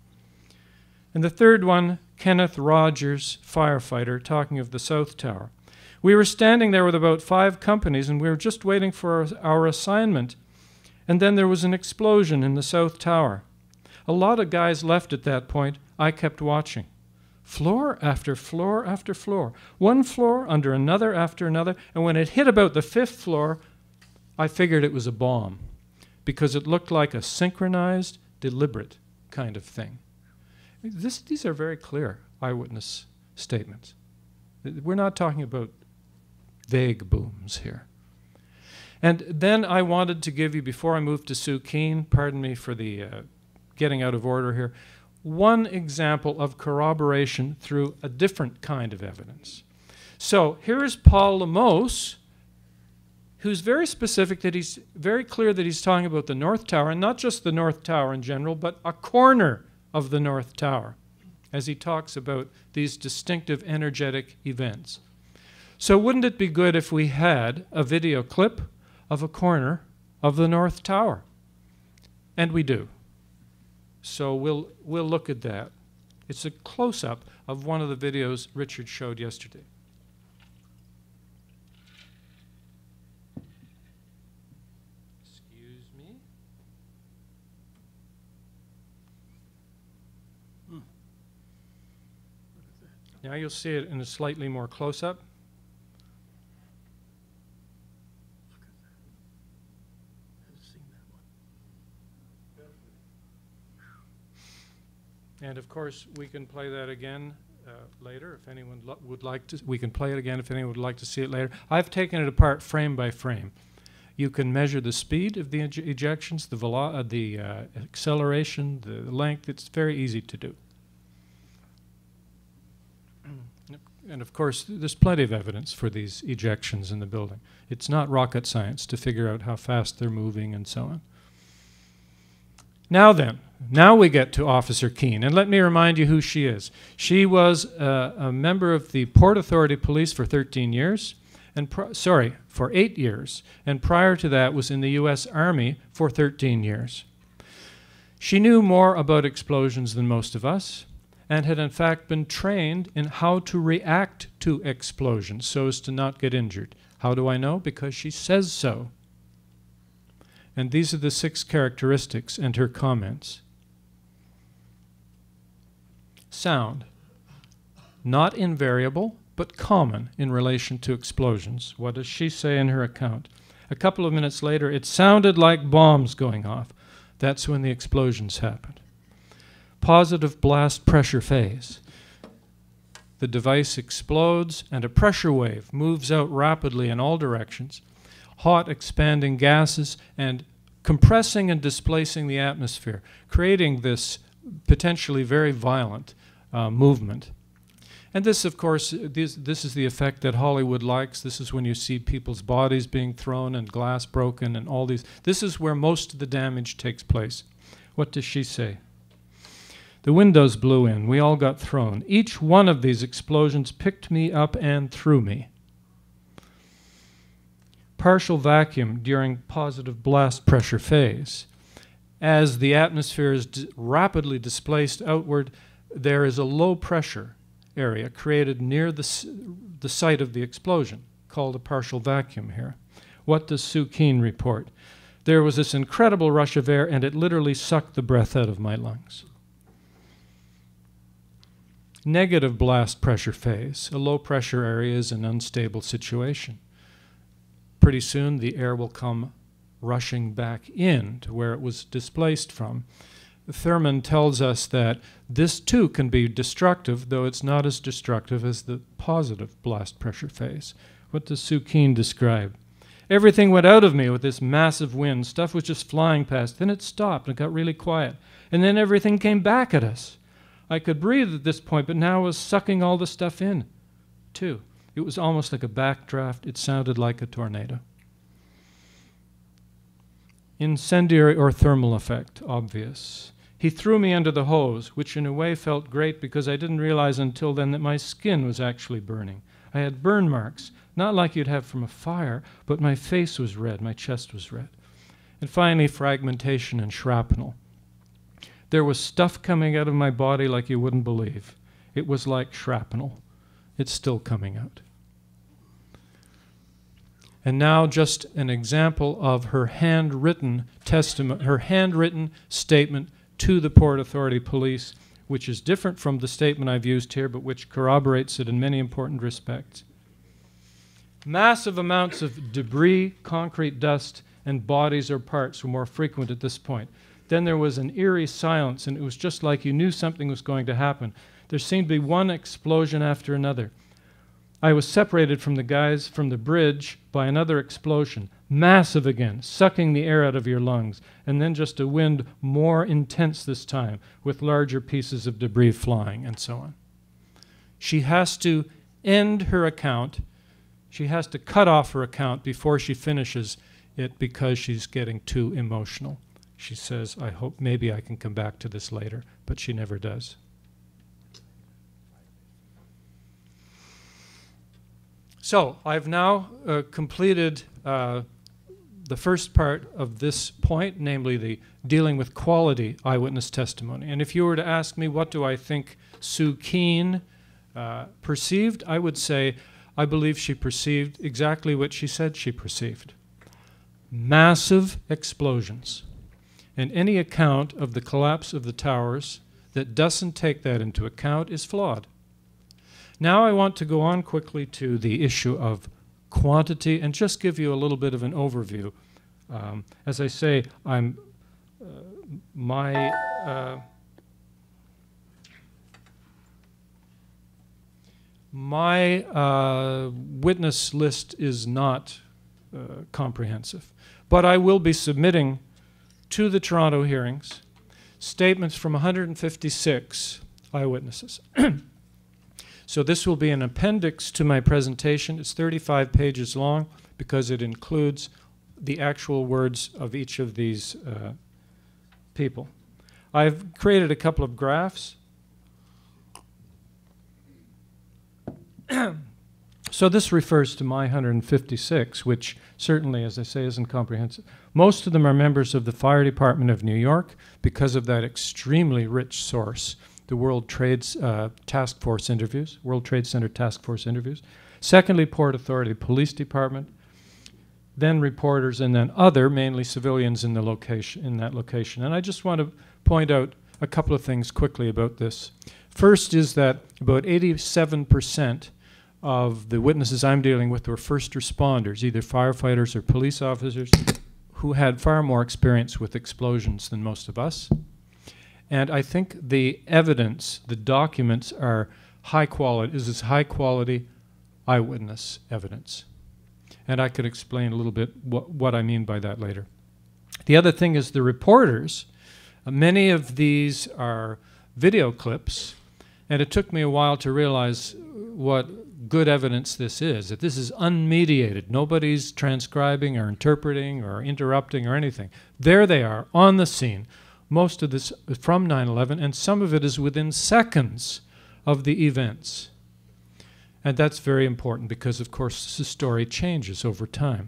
And the third one, Kenneth Rogers, firefighter, talking of the South Tower. "We were standing there with about 5 companies, and we were just waiting for our assignment. And then there was an explosion in the South Tower. A lot of guys left at that point. I kept watching. Floor after floor after floor. One floor under another after another. And when it hit about the 5th floor, I figured it was a bomb, because it looked like a synchronized, deliberate kind of thing." These are very clear eyewitness statements. We're not talking about vague booms here. And then I wanted to give you, before I move to Sue Keene, pardon me for the getting out of order here, one example of corroboration through a different kind of evidence. So here is Paul Lemos, who's very specific, that he's very clear that he's talking about the North Tower, and not just the North Tower in general, but a corner of the North Tower, as he talks about these distinctive energetic events. So wouldn't it be good if we had a video clip of a corner of the North Tower? And we do. So we'll look at that. It's a close-up of one of the videos Richard showed yesterday. Excuse me. Now you'll see it in a slightly more close-up. And of course, we can play that again later if anyone would like to. We can play it again if anyone would like to see it later. I've taken it apart frame by frame. You can measure the speed of the ejections, the acceleration, the length. It's very easy to do. And of course, there's plenty of evidence for these ejections in the building. It's not rocket science to figure out how fast they're moving and so on. Now then, now we get to Officer Keene, and let me remind you who she is. She was a member of the Port Authority Police for 13 years, and for 8 years, and prior to that was in the U.S. Army for 13 years. She knew more about explosions than most of us, and had in fact been trained in how to react to explosions so as to not get injured. How do I know? Because she says so. And these are the 6 characteristics and her comments. Sound. Not invariable, but common in relation to explosions. What does she say in her account? A couple of minutes later, it sounded like bombs going off. That's when the explosions happened. Positive blast pressure phase. The device explodes and a pressure wave moves out rapidly in all directions, hot expanding gases and compressing and displacing the atmosphere, creating this potentially very violent movement. And this, of course, this is the effect that Hollywood likes. This is when you see people's bodies being thrown and glass broken and all these. This is where most of the damage takes place. What does she say? The windows blew in. We all got thrown. Each one of these explosions picked me up and threw me. Partial vacuum during positive blast pressure phase. As the atmosphere is rapidly displaced outward, there is a low pressure area created near the site of the explosion, called a partial vacuum here. What does Sue Keene report? There was this incredible rush of air, and it literally sucked the breath out of my lungs. negative blast pressure phase. A low pressure area is an unstable situation. Pretty soon the air will come rushing back in to where it was displaced from. Thurman tells us that this too can be destructive, though it's not as destructive as the positive blast pressure phase. What does Sue Keen describe? Everything went out of me with this massive wind. Stuff was just flying past. Then it stopped and it got really quiet. And then everything came back at us. I could breathe at this point, but now I was sucking all the stuff in, too. It was almost like a backdraft. It sounded like a tornado. Incendiary or thermal effect, obvious. He threw me under the hose, which in a way felt great because I didn't realize until then that my skin was actually burning. I had burn marks, not like you'd have from a fire, but my face was red, my chest was red. And finally, fragmentation and shrapnel. There was stuff coming out of my body like you wouldn't believe. It was like shrapnel. It's still coming out. And now just an example of her handwritten testament, her handwritten statement to the Port Authority Police, which is different from the statement I've used here, but which corroborates it in many important respects. Massive amounts of debris, concrete dust, and bodies or parts were more frequent at this point. Then there was an eerie silence, and it was just like you knew something was going to happen. There seemed to be one explosion after another. I was separated from the guys from the bridge by another explosion, massive again, sucking the air out of your lungs, and then just a wind more intense this time, with larger pieces of debris flying, and so on. She has to end her account. She has to cut off her account before she finishes it because she's getting too emotional. She says, I hope maybe I can come back to this later, but she never does. So I've now completed the first part of this point, namely the dealing with quality eyewitness testimony. And if you were to ask me what do I think Sue Keen perceived, I would say I believe she perceived exactly what she said she perceived. Massive explosions. And any account of the collapse of the towers that doesn't take that into account is flawed. Now I want to go on quickly to the issue of quantity and just give you a little bit of an overview. As I say, my witness list is not comprehensive, but I will be submitting to the Toronto hearings statements from 156 eyewitnesses. So this will be an appendix to my presentation. It's 35 pages long because it includes the actual words of each of these people. I've created a couple of graphs. So this refers to my 156, which certainly, as I say, isn't comprehensive. Most of them are members of the Fire Department of New York because of that extremely rich source, the World Trade Task Force interviews, World Trade Center Task Force interviews. Secondly, Port Authority Police Department, then reporters, and then other, mainly civilians in that location. And I just want to point out a couple of things quickly about this. First is that about 87% of the witnesses I'm dealing with were first responders, either firefighters or police officers, who had far more experience with explosions than most of us. And I think the evidence, the documents are high quality. This is high quality eyewitness evidence. And I could explain a little bit what I mean by that later. The other thing is the reporters. Many of these are video clips, and it took me a while to realize what good evidence this is, that this is unmediated. Nobody's transcribing or interpreting or interrupting or anything. There they are on the scene. Most of this is from 9/11, and some of it is within seconds of the events. And that's very important because, of course, the story changes over time.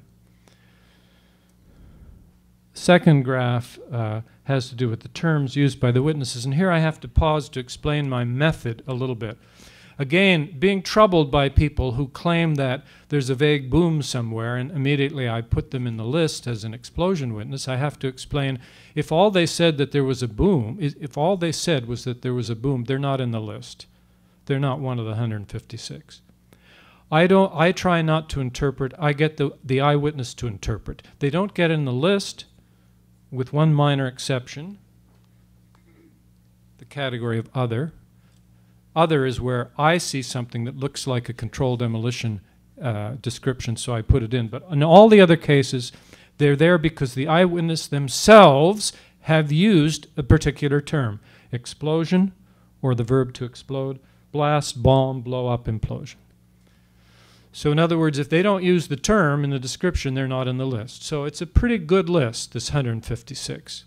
Second graph has to do with the terms used by the witnesses. And here I have to pause to explain my method a little bit. Again, being troubled by people who claim that there's a vague boom somewhere and immediately I put them in the list as an explosion witness, I have to explain if all they said that there was a boom, if all they said was that there was a boom, they're not in the list. They're not one of the 156. I try not to interpret. I get the eyewitness to interpret. They don't get in the list, with one minor exception, the category of other. Other is where I see something that looks like a controlled demolition description, so I put it in. But in all the other cases, they're there because the eyewitness themselves have used a particular term: explosion, or the verb to explode, blast, bomb, blow up, implosion. So in other words, if they don't use the term in the description, they're not in the list. So it's a pretty good list, this 156.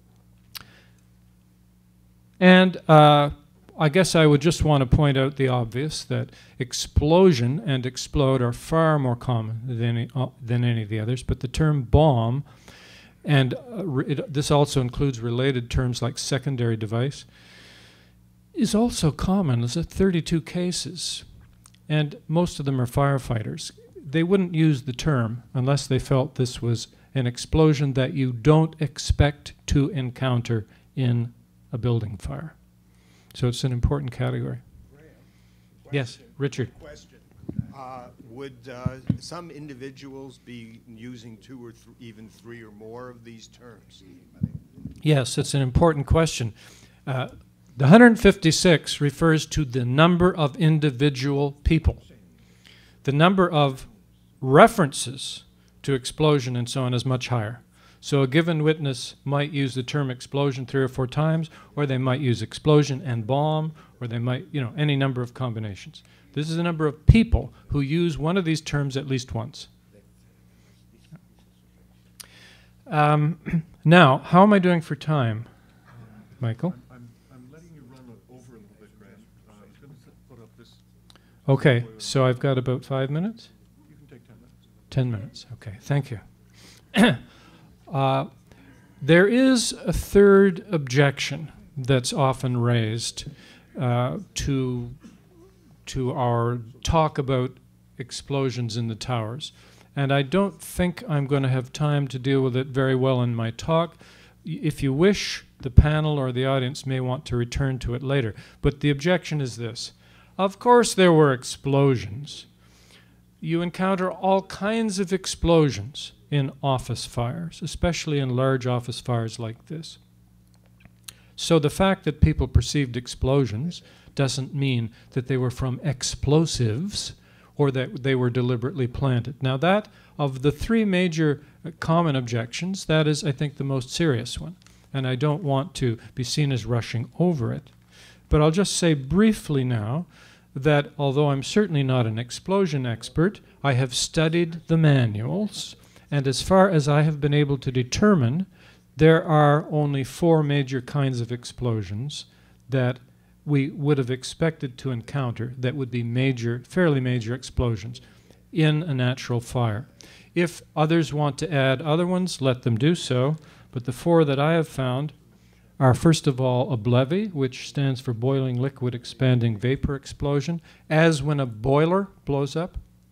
And I guess I would just want to point out the obvious, that explosion and explode are far more common than any of the others, but the term bomb, and this also includes related terms like secondary device, is also common. There's 32 cases, and most of them are firefighters. They wouldn't use the term unless they felt this was an explosion that you don't expect to encounter in a building fire. So it's an important category. Graeme, yes, Richard. Question. Would some individuals be using 2 or even 3 or more of these terms? Yes, it's an important question. The 156 refers to the number of individual people. The number of references to explosion and so on is much higher. So a given witness might use the term explosion 3 or 4 times, or they might use explosion and bomb, or they might, any number of combinations. This is the number of people who use one of these terms at least once. Now, how am I doing for time, Michael? I'm letting you run over a little bit, Graeme. I was going to put up this. Okay, so I've got about 5 minutes? You can take 10 minutes. 10 minutes, okay, thank you. There is a third objection that's often raised to our talk about explosions in the towers. And I don't think I'm going to have time to deal with it very well in my talk. If you wish, the panel or the audience may want to return to it later. But the objection is this. Of course there were explosions. You encounter all kinds of explosions in office fires, especially in large office fires like this. So the fact that people perceived explosions doesn't mean that they were from explosives or that they were deliberately planted. Now that, of the 3 major common objections, that is, I think, the most serious one. And I don't want to be seen as rushing over it. But I'll just say briefly now that although I'm certainly not an explosion expert, I have studied the manuals, and as far as I have been able to determine, there are only 4 major kinds of explosions that we would have expected to encounter that would be major, fairly major explosions in a natural fire. If others want to add other ones, let them do so, but the 4 that I have found are, first of all, a BLEVE, which stands for boiling liquid expanding vapor explosion, as when a boiler blows up,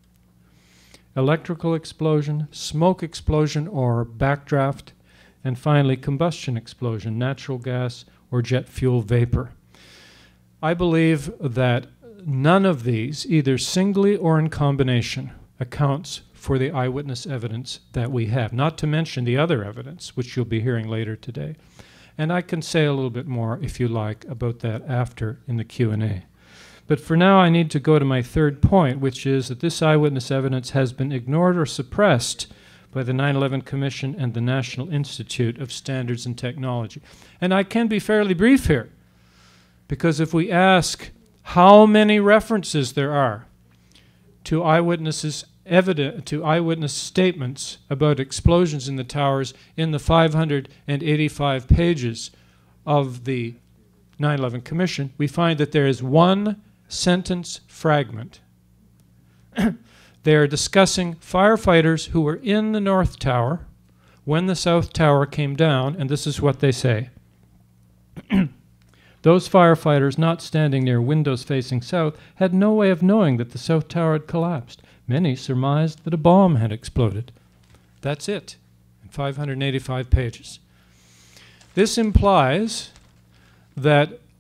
electrical explosion, smoke explosion or backdraft, and finally combustion explosion, natural gas or jet fuel vapor. I believe that none of these, either singly or in combination, accounts for the eyewitness evidence that we have, not to mention the other evidence, which you'll be hearing later today. And I can say a little bit more, if you like, about that after in the Q&A. But for now, I need to go to my third point, which is that this eyewitness evidence has been ignored or suppressed by the 9/11 Commission and the National Institute of Standards and Technology. And I can be fairly brief here, because if we ask how many references there are to eyewitness statements about explosions in the towers in the 585 pages of the 9/11 Commission, we find that there is 1 sentence fragment. They are discussing firefighters who were in the North Tower when the South Tower came down, and this is what they say. Those firefighters not standing near windows facing south had no way of knowing that the South Tower had collapsed. Many surmised that a bomb had exploded. That's it, in 585 pages. This implies that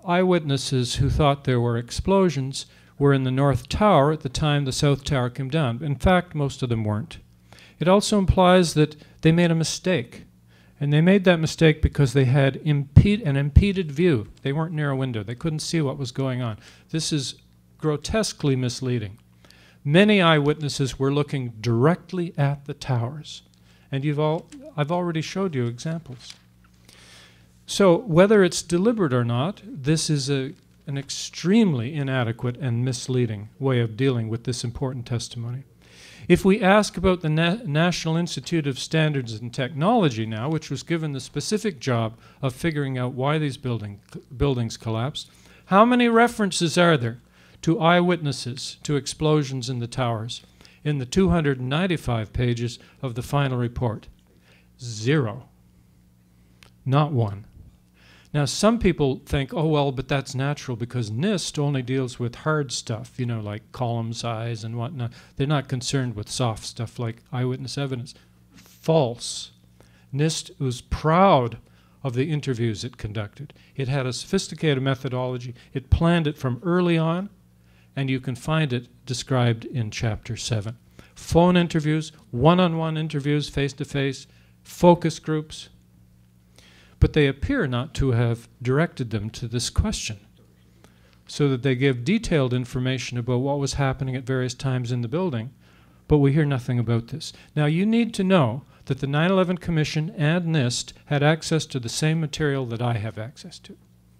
eyewitnesses who thought there were explosions were in the North Tower at the time the South Tower came down. In fact, most of them weren't. It also implies that they made a mistake. And they made that mistake because they had an impeded view. They weren't near a window. They couldn't see what was going on. This is grotesquely misleading. Many eyewitnesses were looking directly at the towers. And I've already showed you examples. So whether it's deliberate or not, this is an extremely inadequate and misleading way of dealing with this important testimony. If we ask about the National Institute of Standards and Technology now, which was given the specific job of figuring out why these buildings collapsed, how many references are there to eyewitnesses to explosions in the towers in the 295 pages of the final report? 0. Not one. Now, some people think, oh, well, but that's natural because NIST only deals with hard stuff, you know, like column size and whatnot. They're not concerned with soft stuff like eyewitness evidence. False. NIST was proud of the interviews it conducted. It had a sophisticated methodology. It planned it from early on, and you can find it described in Chapter 7. Phone interviews, one-on-one interviews, face-to-face, focus groups. But they appear not to have directed them to this question, so that they give detailed information about what was happening at various times in the building, but we hear nothing about this. Now, you need to know that the 9/11 Commission and NIST had access to the same material that I have access to.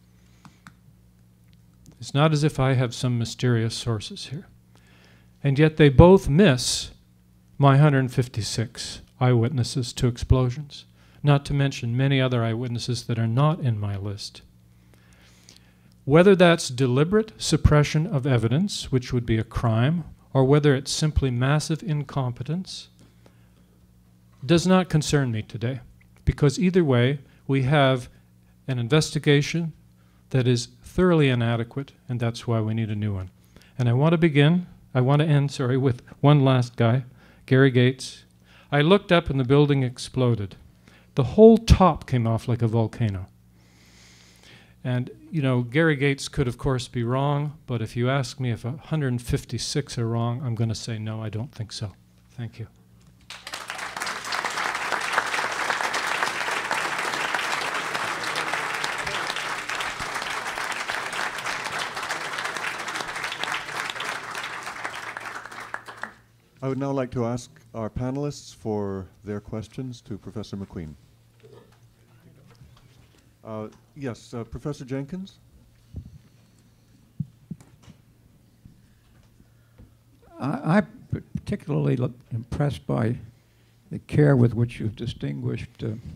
It's not as if I have some mysterious sources here. And yet they both miss my 156 eyewitnesses to explosions, not to mention many other eyewitnesses that are not in my list. Whether that's deliberate suppression of evidence, which would be a crime, or whether it's simply massive incompetence, does not concern me today, because either way, we have an investigation that is thoroughly inadequate, and that's why we need a new one. And I want to end with one last guy, Gary Gates. I looked up and the building exploded. The whole top came off like a volcano. And, you know, Gary Gates could, of course, be wrong, but if you ask me if 156 are wrong, I'm going to say no, I don't think so. Thank you. I would now like to ask our panelists for their questions to Professor MacQueen. Yes, Professor Jenkins? I'm particularly impressed by the care with which you've distinguished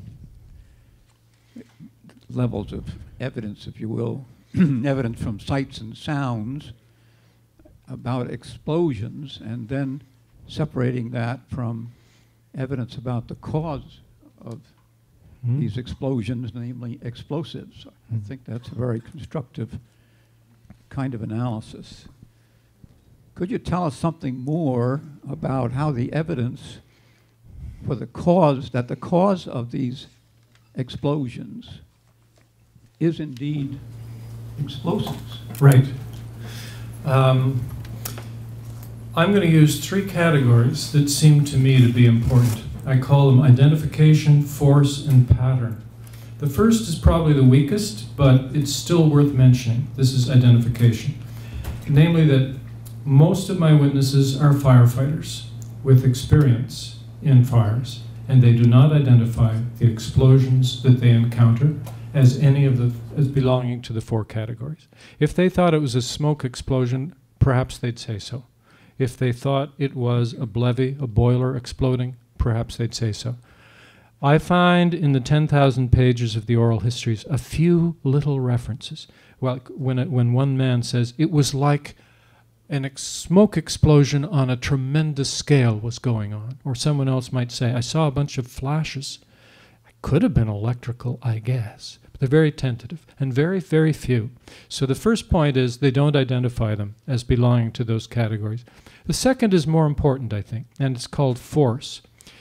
levels of evidence, if you will, evidence from sights and sounds about explosions, and then separating that from evidence about the cause of these explosions, namely explosives. I think that's a very constructive kind of analysis. Could you tell us something more about how the evidence for the cause of these explosions is indeed explosives? Right. I'm going to use 3 categories that seem to me to be important. I call them identification, force, and pattern. The first is probably the weakest, but it's still worth mentioning. This is identification. Namely that most of my witnesses are firefighters with experience in fires, and they do not identify the explosions that they encounter as as belonging to the 4 categories. If they thought it was a smoke explosion, perhaps they'd say so. If they thought it was a levee, a boiler exploding, perhaps they'd say so. I find in the 10,000 pages of the oral histories a few little references. Well, when one man says, it was like a smoke explosion on a tremendous scale was going on. Or someone else might say, I saw a bunch of flashes. It could have been electrical, I guess. But they're very tentative and very, very few. So the first point is they don't identify them as belonging to those categories. The second is more important, I think, and it's called force.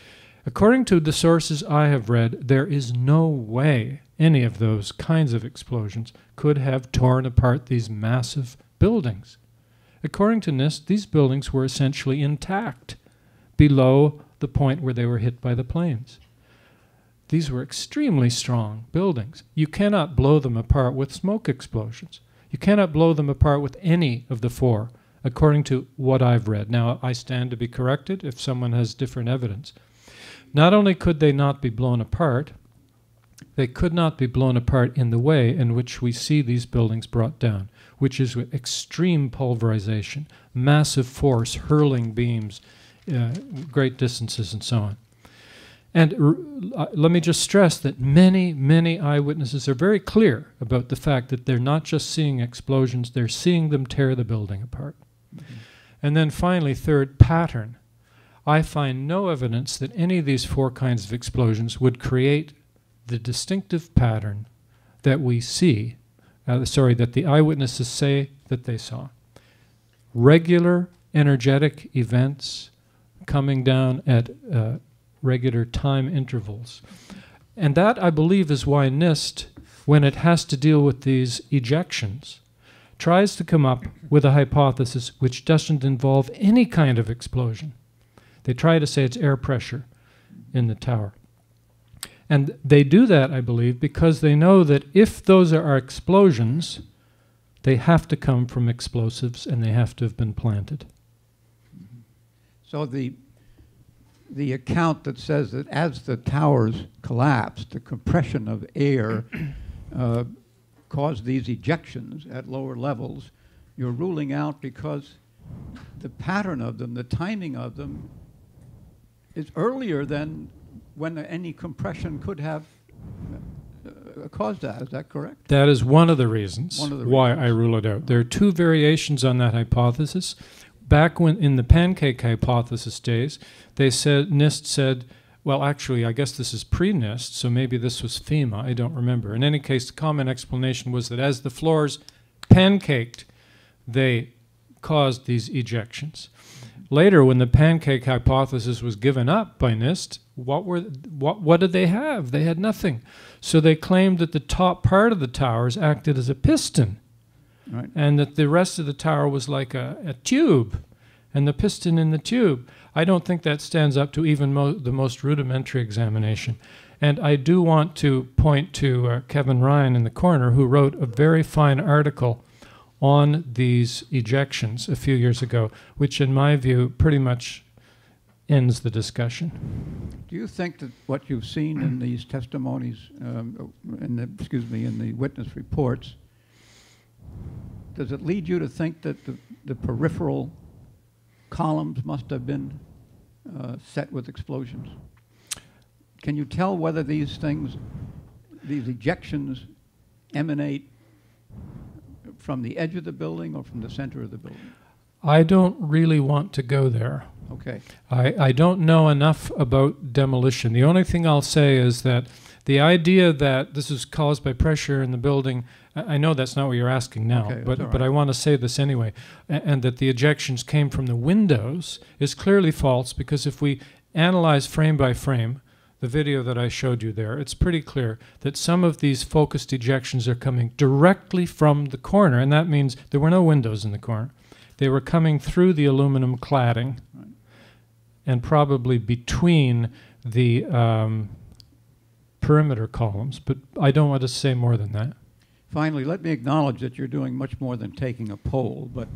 According to the sources I have read, there is no way any of those kinds of explosions could have torn apart these massive buildings. According to NIST, these buildings were essentially intact below the point where they were hit by the planes. These were extremely strong buildings. You cannot blow them apart with smoke explosions. You cannot blow them apart with any of the four, according to what I've read. Now, I stand to be corrected if someone has different evidence. Not only could they not be blown apart, they could not be blown apart in the way in which we see these buildings brought down, which is with extreme pulverization, massive force, hurling beams, great distances, and so on. And let me just stress that many, many eyewitnesses are very clear about the fact that they're not just seeing explosions, they're seeing them tear the building apart. Mm-hmm. And then finally, third, pattern. I find no evidence that any of these four kinds of explosions would create the distinctive pattern that we see, that the eyewitnesses say that they saw. Regular energetic events coming down at regular time intervals. And that, I believe, is why NIST, when it has to deal with these ejections, tries to come up with a hypothesis which doesn't involve any kind of explosion. They try to say it's air pressure in the tower. And they do that, I believe, because they know that if those are explosions, they have to come from explosives and they have to have been planted. So the account that says that as the towers collapsed, the compression of air caused these ejections at lower levels, you're ruling out because the pattern of them, the timing of them, is earlier than when any compression could have caused that. Is that correct? That is one of the reasons why I rule it out. There are two variations on that hypothesis. Back when in the pancake hypothesis days, they said, NIST said, well, actually, I guess this is pre-NIST, so maybe this was FEMA, I don't remember. In any case, the common explanation was that as the floors pancaked, they caused these ejections. Later, when the pancake hypothesis was given up by NIST, what did they have? They had nothing. So they claimed that the top part of the towers acted as a piston. Right. And that the rest of the tower was like a tube, and the piston in the tube. I don't think that stands up to even the most rudimentary examination. And I do want to point to Kevin Ryan in the corner, who wrote a very fine article on these ejections a few years ago, which in my view pretty much ends the discussion. Do you think that what you've seen in these testimonies, in the witness reports, does it lead you to think that the peripheral columns must have been set with explosions? Can you tell whether these ejections emanate from the edge of the building or from the center of the building? I don't really want to go there. Okay. I don't know enough about demolition. The only thing I'll say is that the idea that this is caused by pressure in the building, I know that's not what you're asking now, okay, but I want to say this anyway, and that the ejections came from the windows is clearly false, because if we analyze frame by frame the video that I showed you there, it's pretty clear that some of these focused ejections are coming directly from the corner, and that means there were no windows in the corner. They were coming through the aluminum cladding, right, and probably between the perimeter columns, but I don't want to say more than that. Finally, let me acknowledge that you're doing much more than taking a poll, but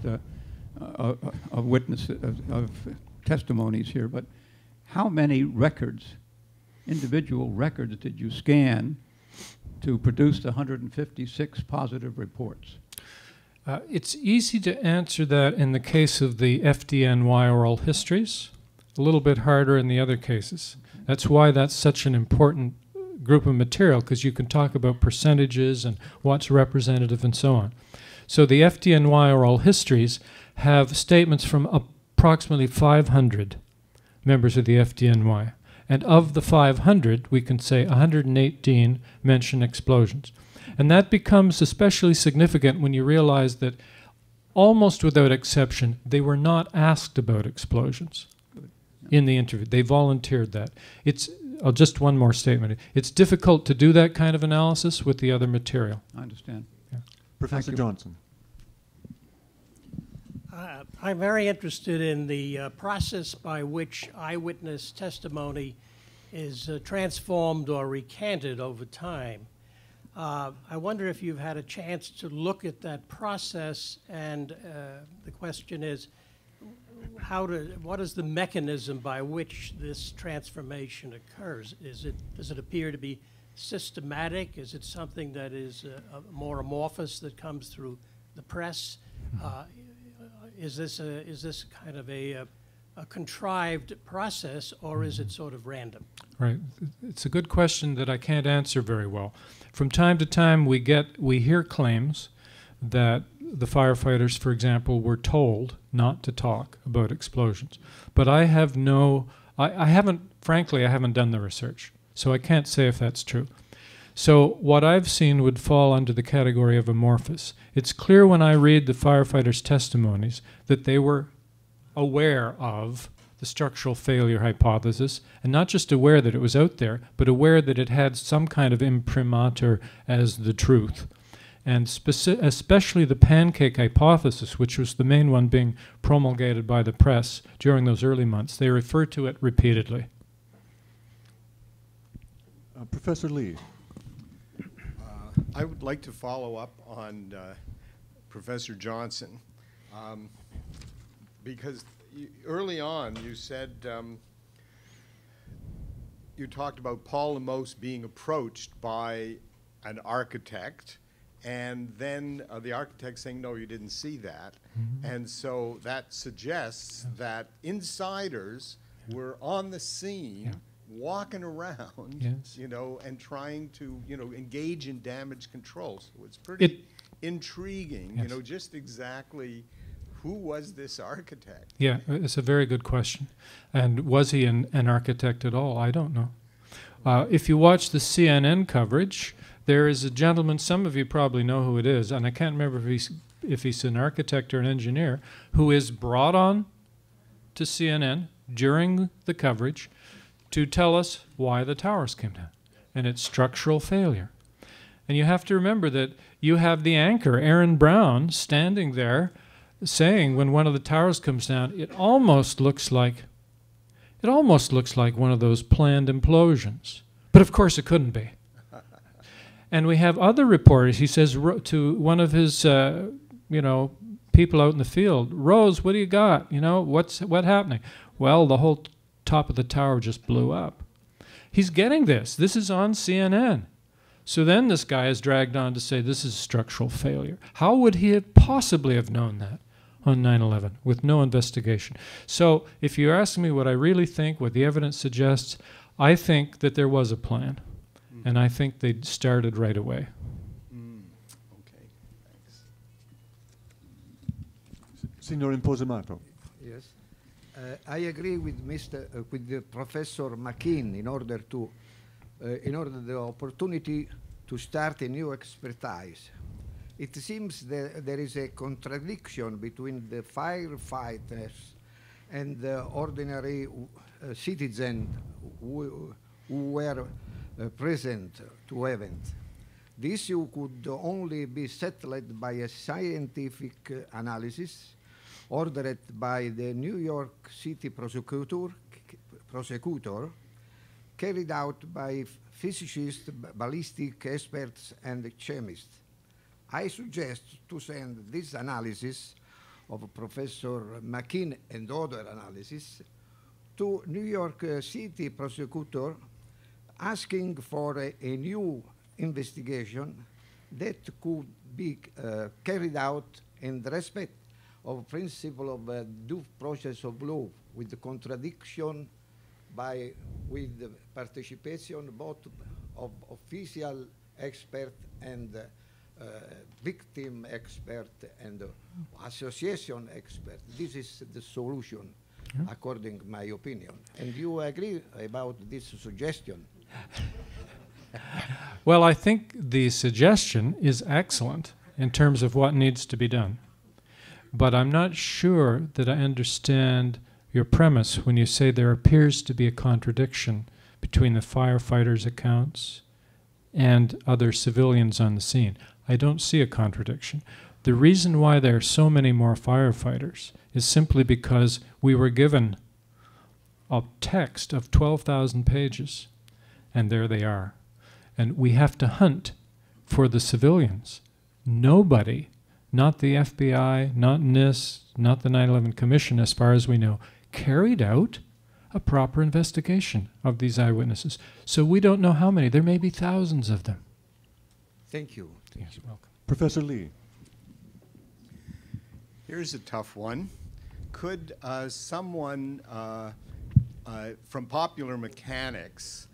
of witness of testimonies here. But how many records, individual records, did you scan to produce the 156 positive reports? It's easy to answer that in the case of the FDNY oral histories, a little bit harder in the other cases. That's why that's such an important group of material, because you can talk about percentages and what's representative and so on. So the FDNY oral histories have statements from approximately 500 members of the FDNY. And of the 500, we can say 118 mention explosions. And that becomes especially significant when you realize that almost without exception, they were not asked about explosions. in the interview. They volunteered that. It's just one more statement. It's difficult to do that kind of analysis with the other material. I understand. Yeah. Professor Johnson. I'm very interested in the process by which eyewitness testimony is transformed or recanted over time. I wonder if you've had a chance to look at that process, and the question is, what is the mechanism by which this transformation occurs? Does it appear to be systematic? Is it something that is more amorphous that comes through the press? Is this kind of a contrived process, or is it sort of random? Right. It's a good question that I can't answer very well. From time to time, we hear claims that the firefighters, for example, were told not to talk about explosions. But I haven't done the research, so I can't say if that's true. So what I've seen would fall under the category of amorphous. It's clear when I read the firefighters' testimonies that they were aware of the structural failure hypothesis, and not just aware that it was out there, but aware that it had some kind of imprimatur as the truth. And especially the pancake hypothesis, which was the main one being promulgated by the press during those early months, they refer to it repeatedly. Professor Lee. I would like to follow up on Professor Johnson, because early on you said, you talked about Paul Lemos being approached by an architect, and then the architect saying, no, you didn't see that. Mm-hmm. And so that suggests that insiders were on the scene, walking around, you know, and trying to, you know, engage in damage control. So it's pretty intriguing, you know, just exactly who was this architect? Yeah, it's a very good question. And was he an architect at all? I don't know. If you watch the CNN coverage, there is a gentleman, some of you probably know who it is, and I can't remember if he's an architect or an engineer, who is brought on to CNN during the coverage to tell us why the towers came down. And it's structural failure. And you have to remember that you have the anchor, Aaron Brown, standing there saying when one of the towers comes down, it almost looks like one of those planned implosions. But of course it couldn't be. And we have other reporters. He says to one of his, people out in the field, Rose, what do you got? You know, what's happening? Well, the whole top of the tower just blew up. He's getting this. This is on CNN. So then this guy is dragged on to say this is structural failure. How would he possibly have known that on 9/11 with no investigation? So if you ask me what I really think, what the evidence suggests, I think that there was a plan. And I think they started right away. Okay, thanks. Signor Imposamato. Yes. I agree with with the Professor MacQueen in order the opportunity to start a new expertise. It seems that there is a contradiction between the firefighters and the ordinary citizen who were present to event. The issue could only be settled by a scientific analysis ordered by the New York City prosecutor, carried out by physicists, ballistic experts, and chemists. I suggest to send this analysis of Professor MacQueen and other analysis to New York City prosecutor, asking for a new investigation that could be carried out in respect of principle of due process of law, with the contradiction with the participation both of official expert and victim expert and association expert. This is the solution, according to my opinion. And you agree about this suggestion? Well, I think the suggestion is excellent in terms of what needs to be done. But I'm not sure that I understand your premise when you say there appears to be a contradiction between the firefighters' accounts and other civilians on the scene. I don't see a contradiction. The reason why there are so many more firefighters is simply because we were given a text of 12,000 pages, and there they are. And we have to hunt for the civilians. Nobody, not the FBI, not NIST, not the 9/11 Commission, as far as we know, carried out a proper investigation of these eyewitnesses. So we don't know how many. There may be thousands of them. Thank you. Yes, welcome. Professor Lee. Here's a tough one. Could someone from Popular Mechanics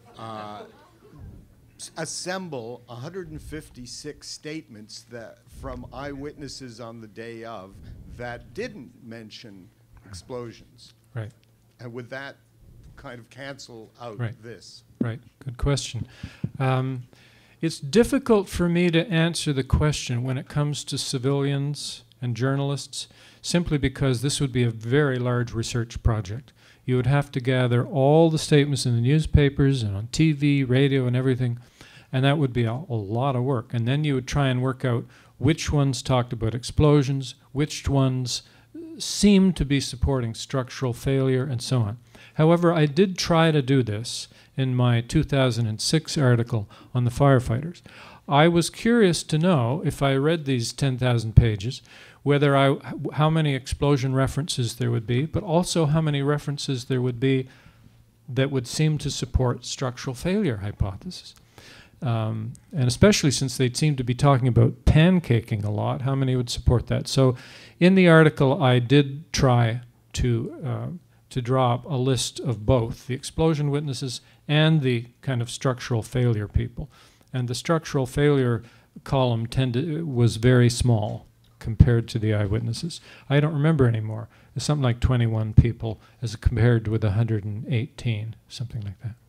assemble 156 statements that from eyewitnesses on the day of that didn't mention explosions? Right. And would that kind of cancel out this? Right. Good question. It's difficult for me to answer the question when it comes to civilians and journalists, simply because this would be a very large research project. You would have to gather all the statements in the newspapers and on TV, radio, and everything, and that would be a lot of work. And then you would try and work out which ones talked about explosions, which ones seemed to be supporting structural failure, and so on. However, I did try to do this in my 2006 article on the firefighters. I was curious to know, if I read these 10,000 pages, how many explosion references there would be, but also how many references there would be that would seem to support structural failure hypothesis. And especially since they seem to be talking about pancaking a lot, how many would support that? So in the article, I did try to draw up a list of both the explosion witnesses and the kind of structural failure people. And the structural failure column was very small compared to the eyewitnesses. I don't remember anymore. It's something like 21 people as compared with 118, something like that.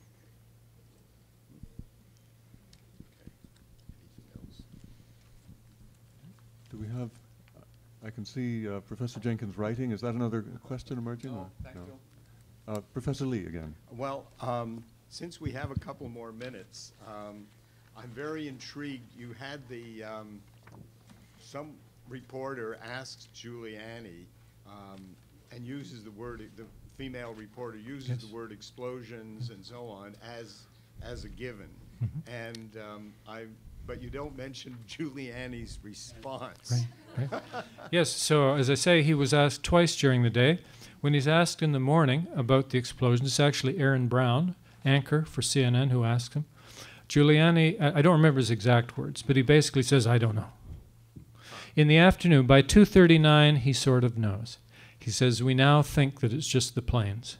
Do we have, I can see Professor Jenkins writing. Is that another question emerging? No, thank you. Professor Lee again. Well, since we have a couple more minutes, I'm very intrigued. You had the, some reporter asks Giuliani and uses the word, the female reporter uses the word explosions and so on as a given. And but you don't mention Giuliani's response. Right. Yes, so as I say, he was asked twice during the day. When he's asked in the morning about the explosion, it's actually Aaron Brown, anchor for CNN, who asked him. Giuliani, I don't remember his exact words, but he basically says, I don't know. In the afternoon, by 2:39, he sort of knows. He says, we now think that it's just the planes.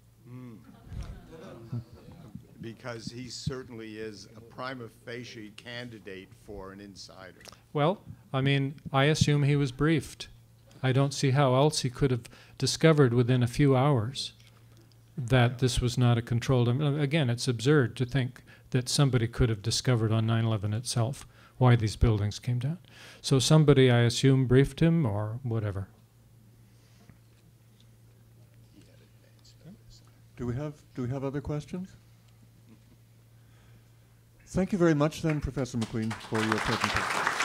Because he certainly is a prima facie candidate for an insider. Well, I mean, I assume he was briefed. I don't see how else he could have discovered within a few hours that this was not a controlled... Again, it's absurd to think that somebody could have discovered on 9/11 itself why these buildings came down. So somebody, I assume, briefed him or whatever. Do we have other questions? Thank you very much then, Professor MacQueen, for your presentation.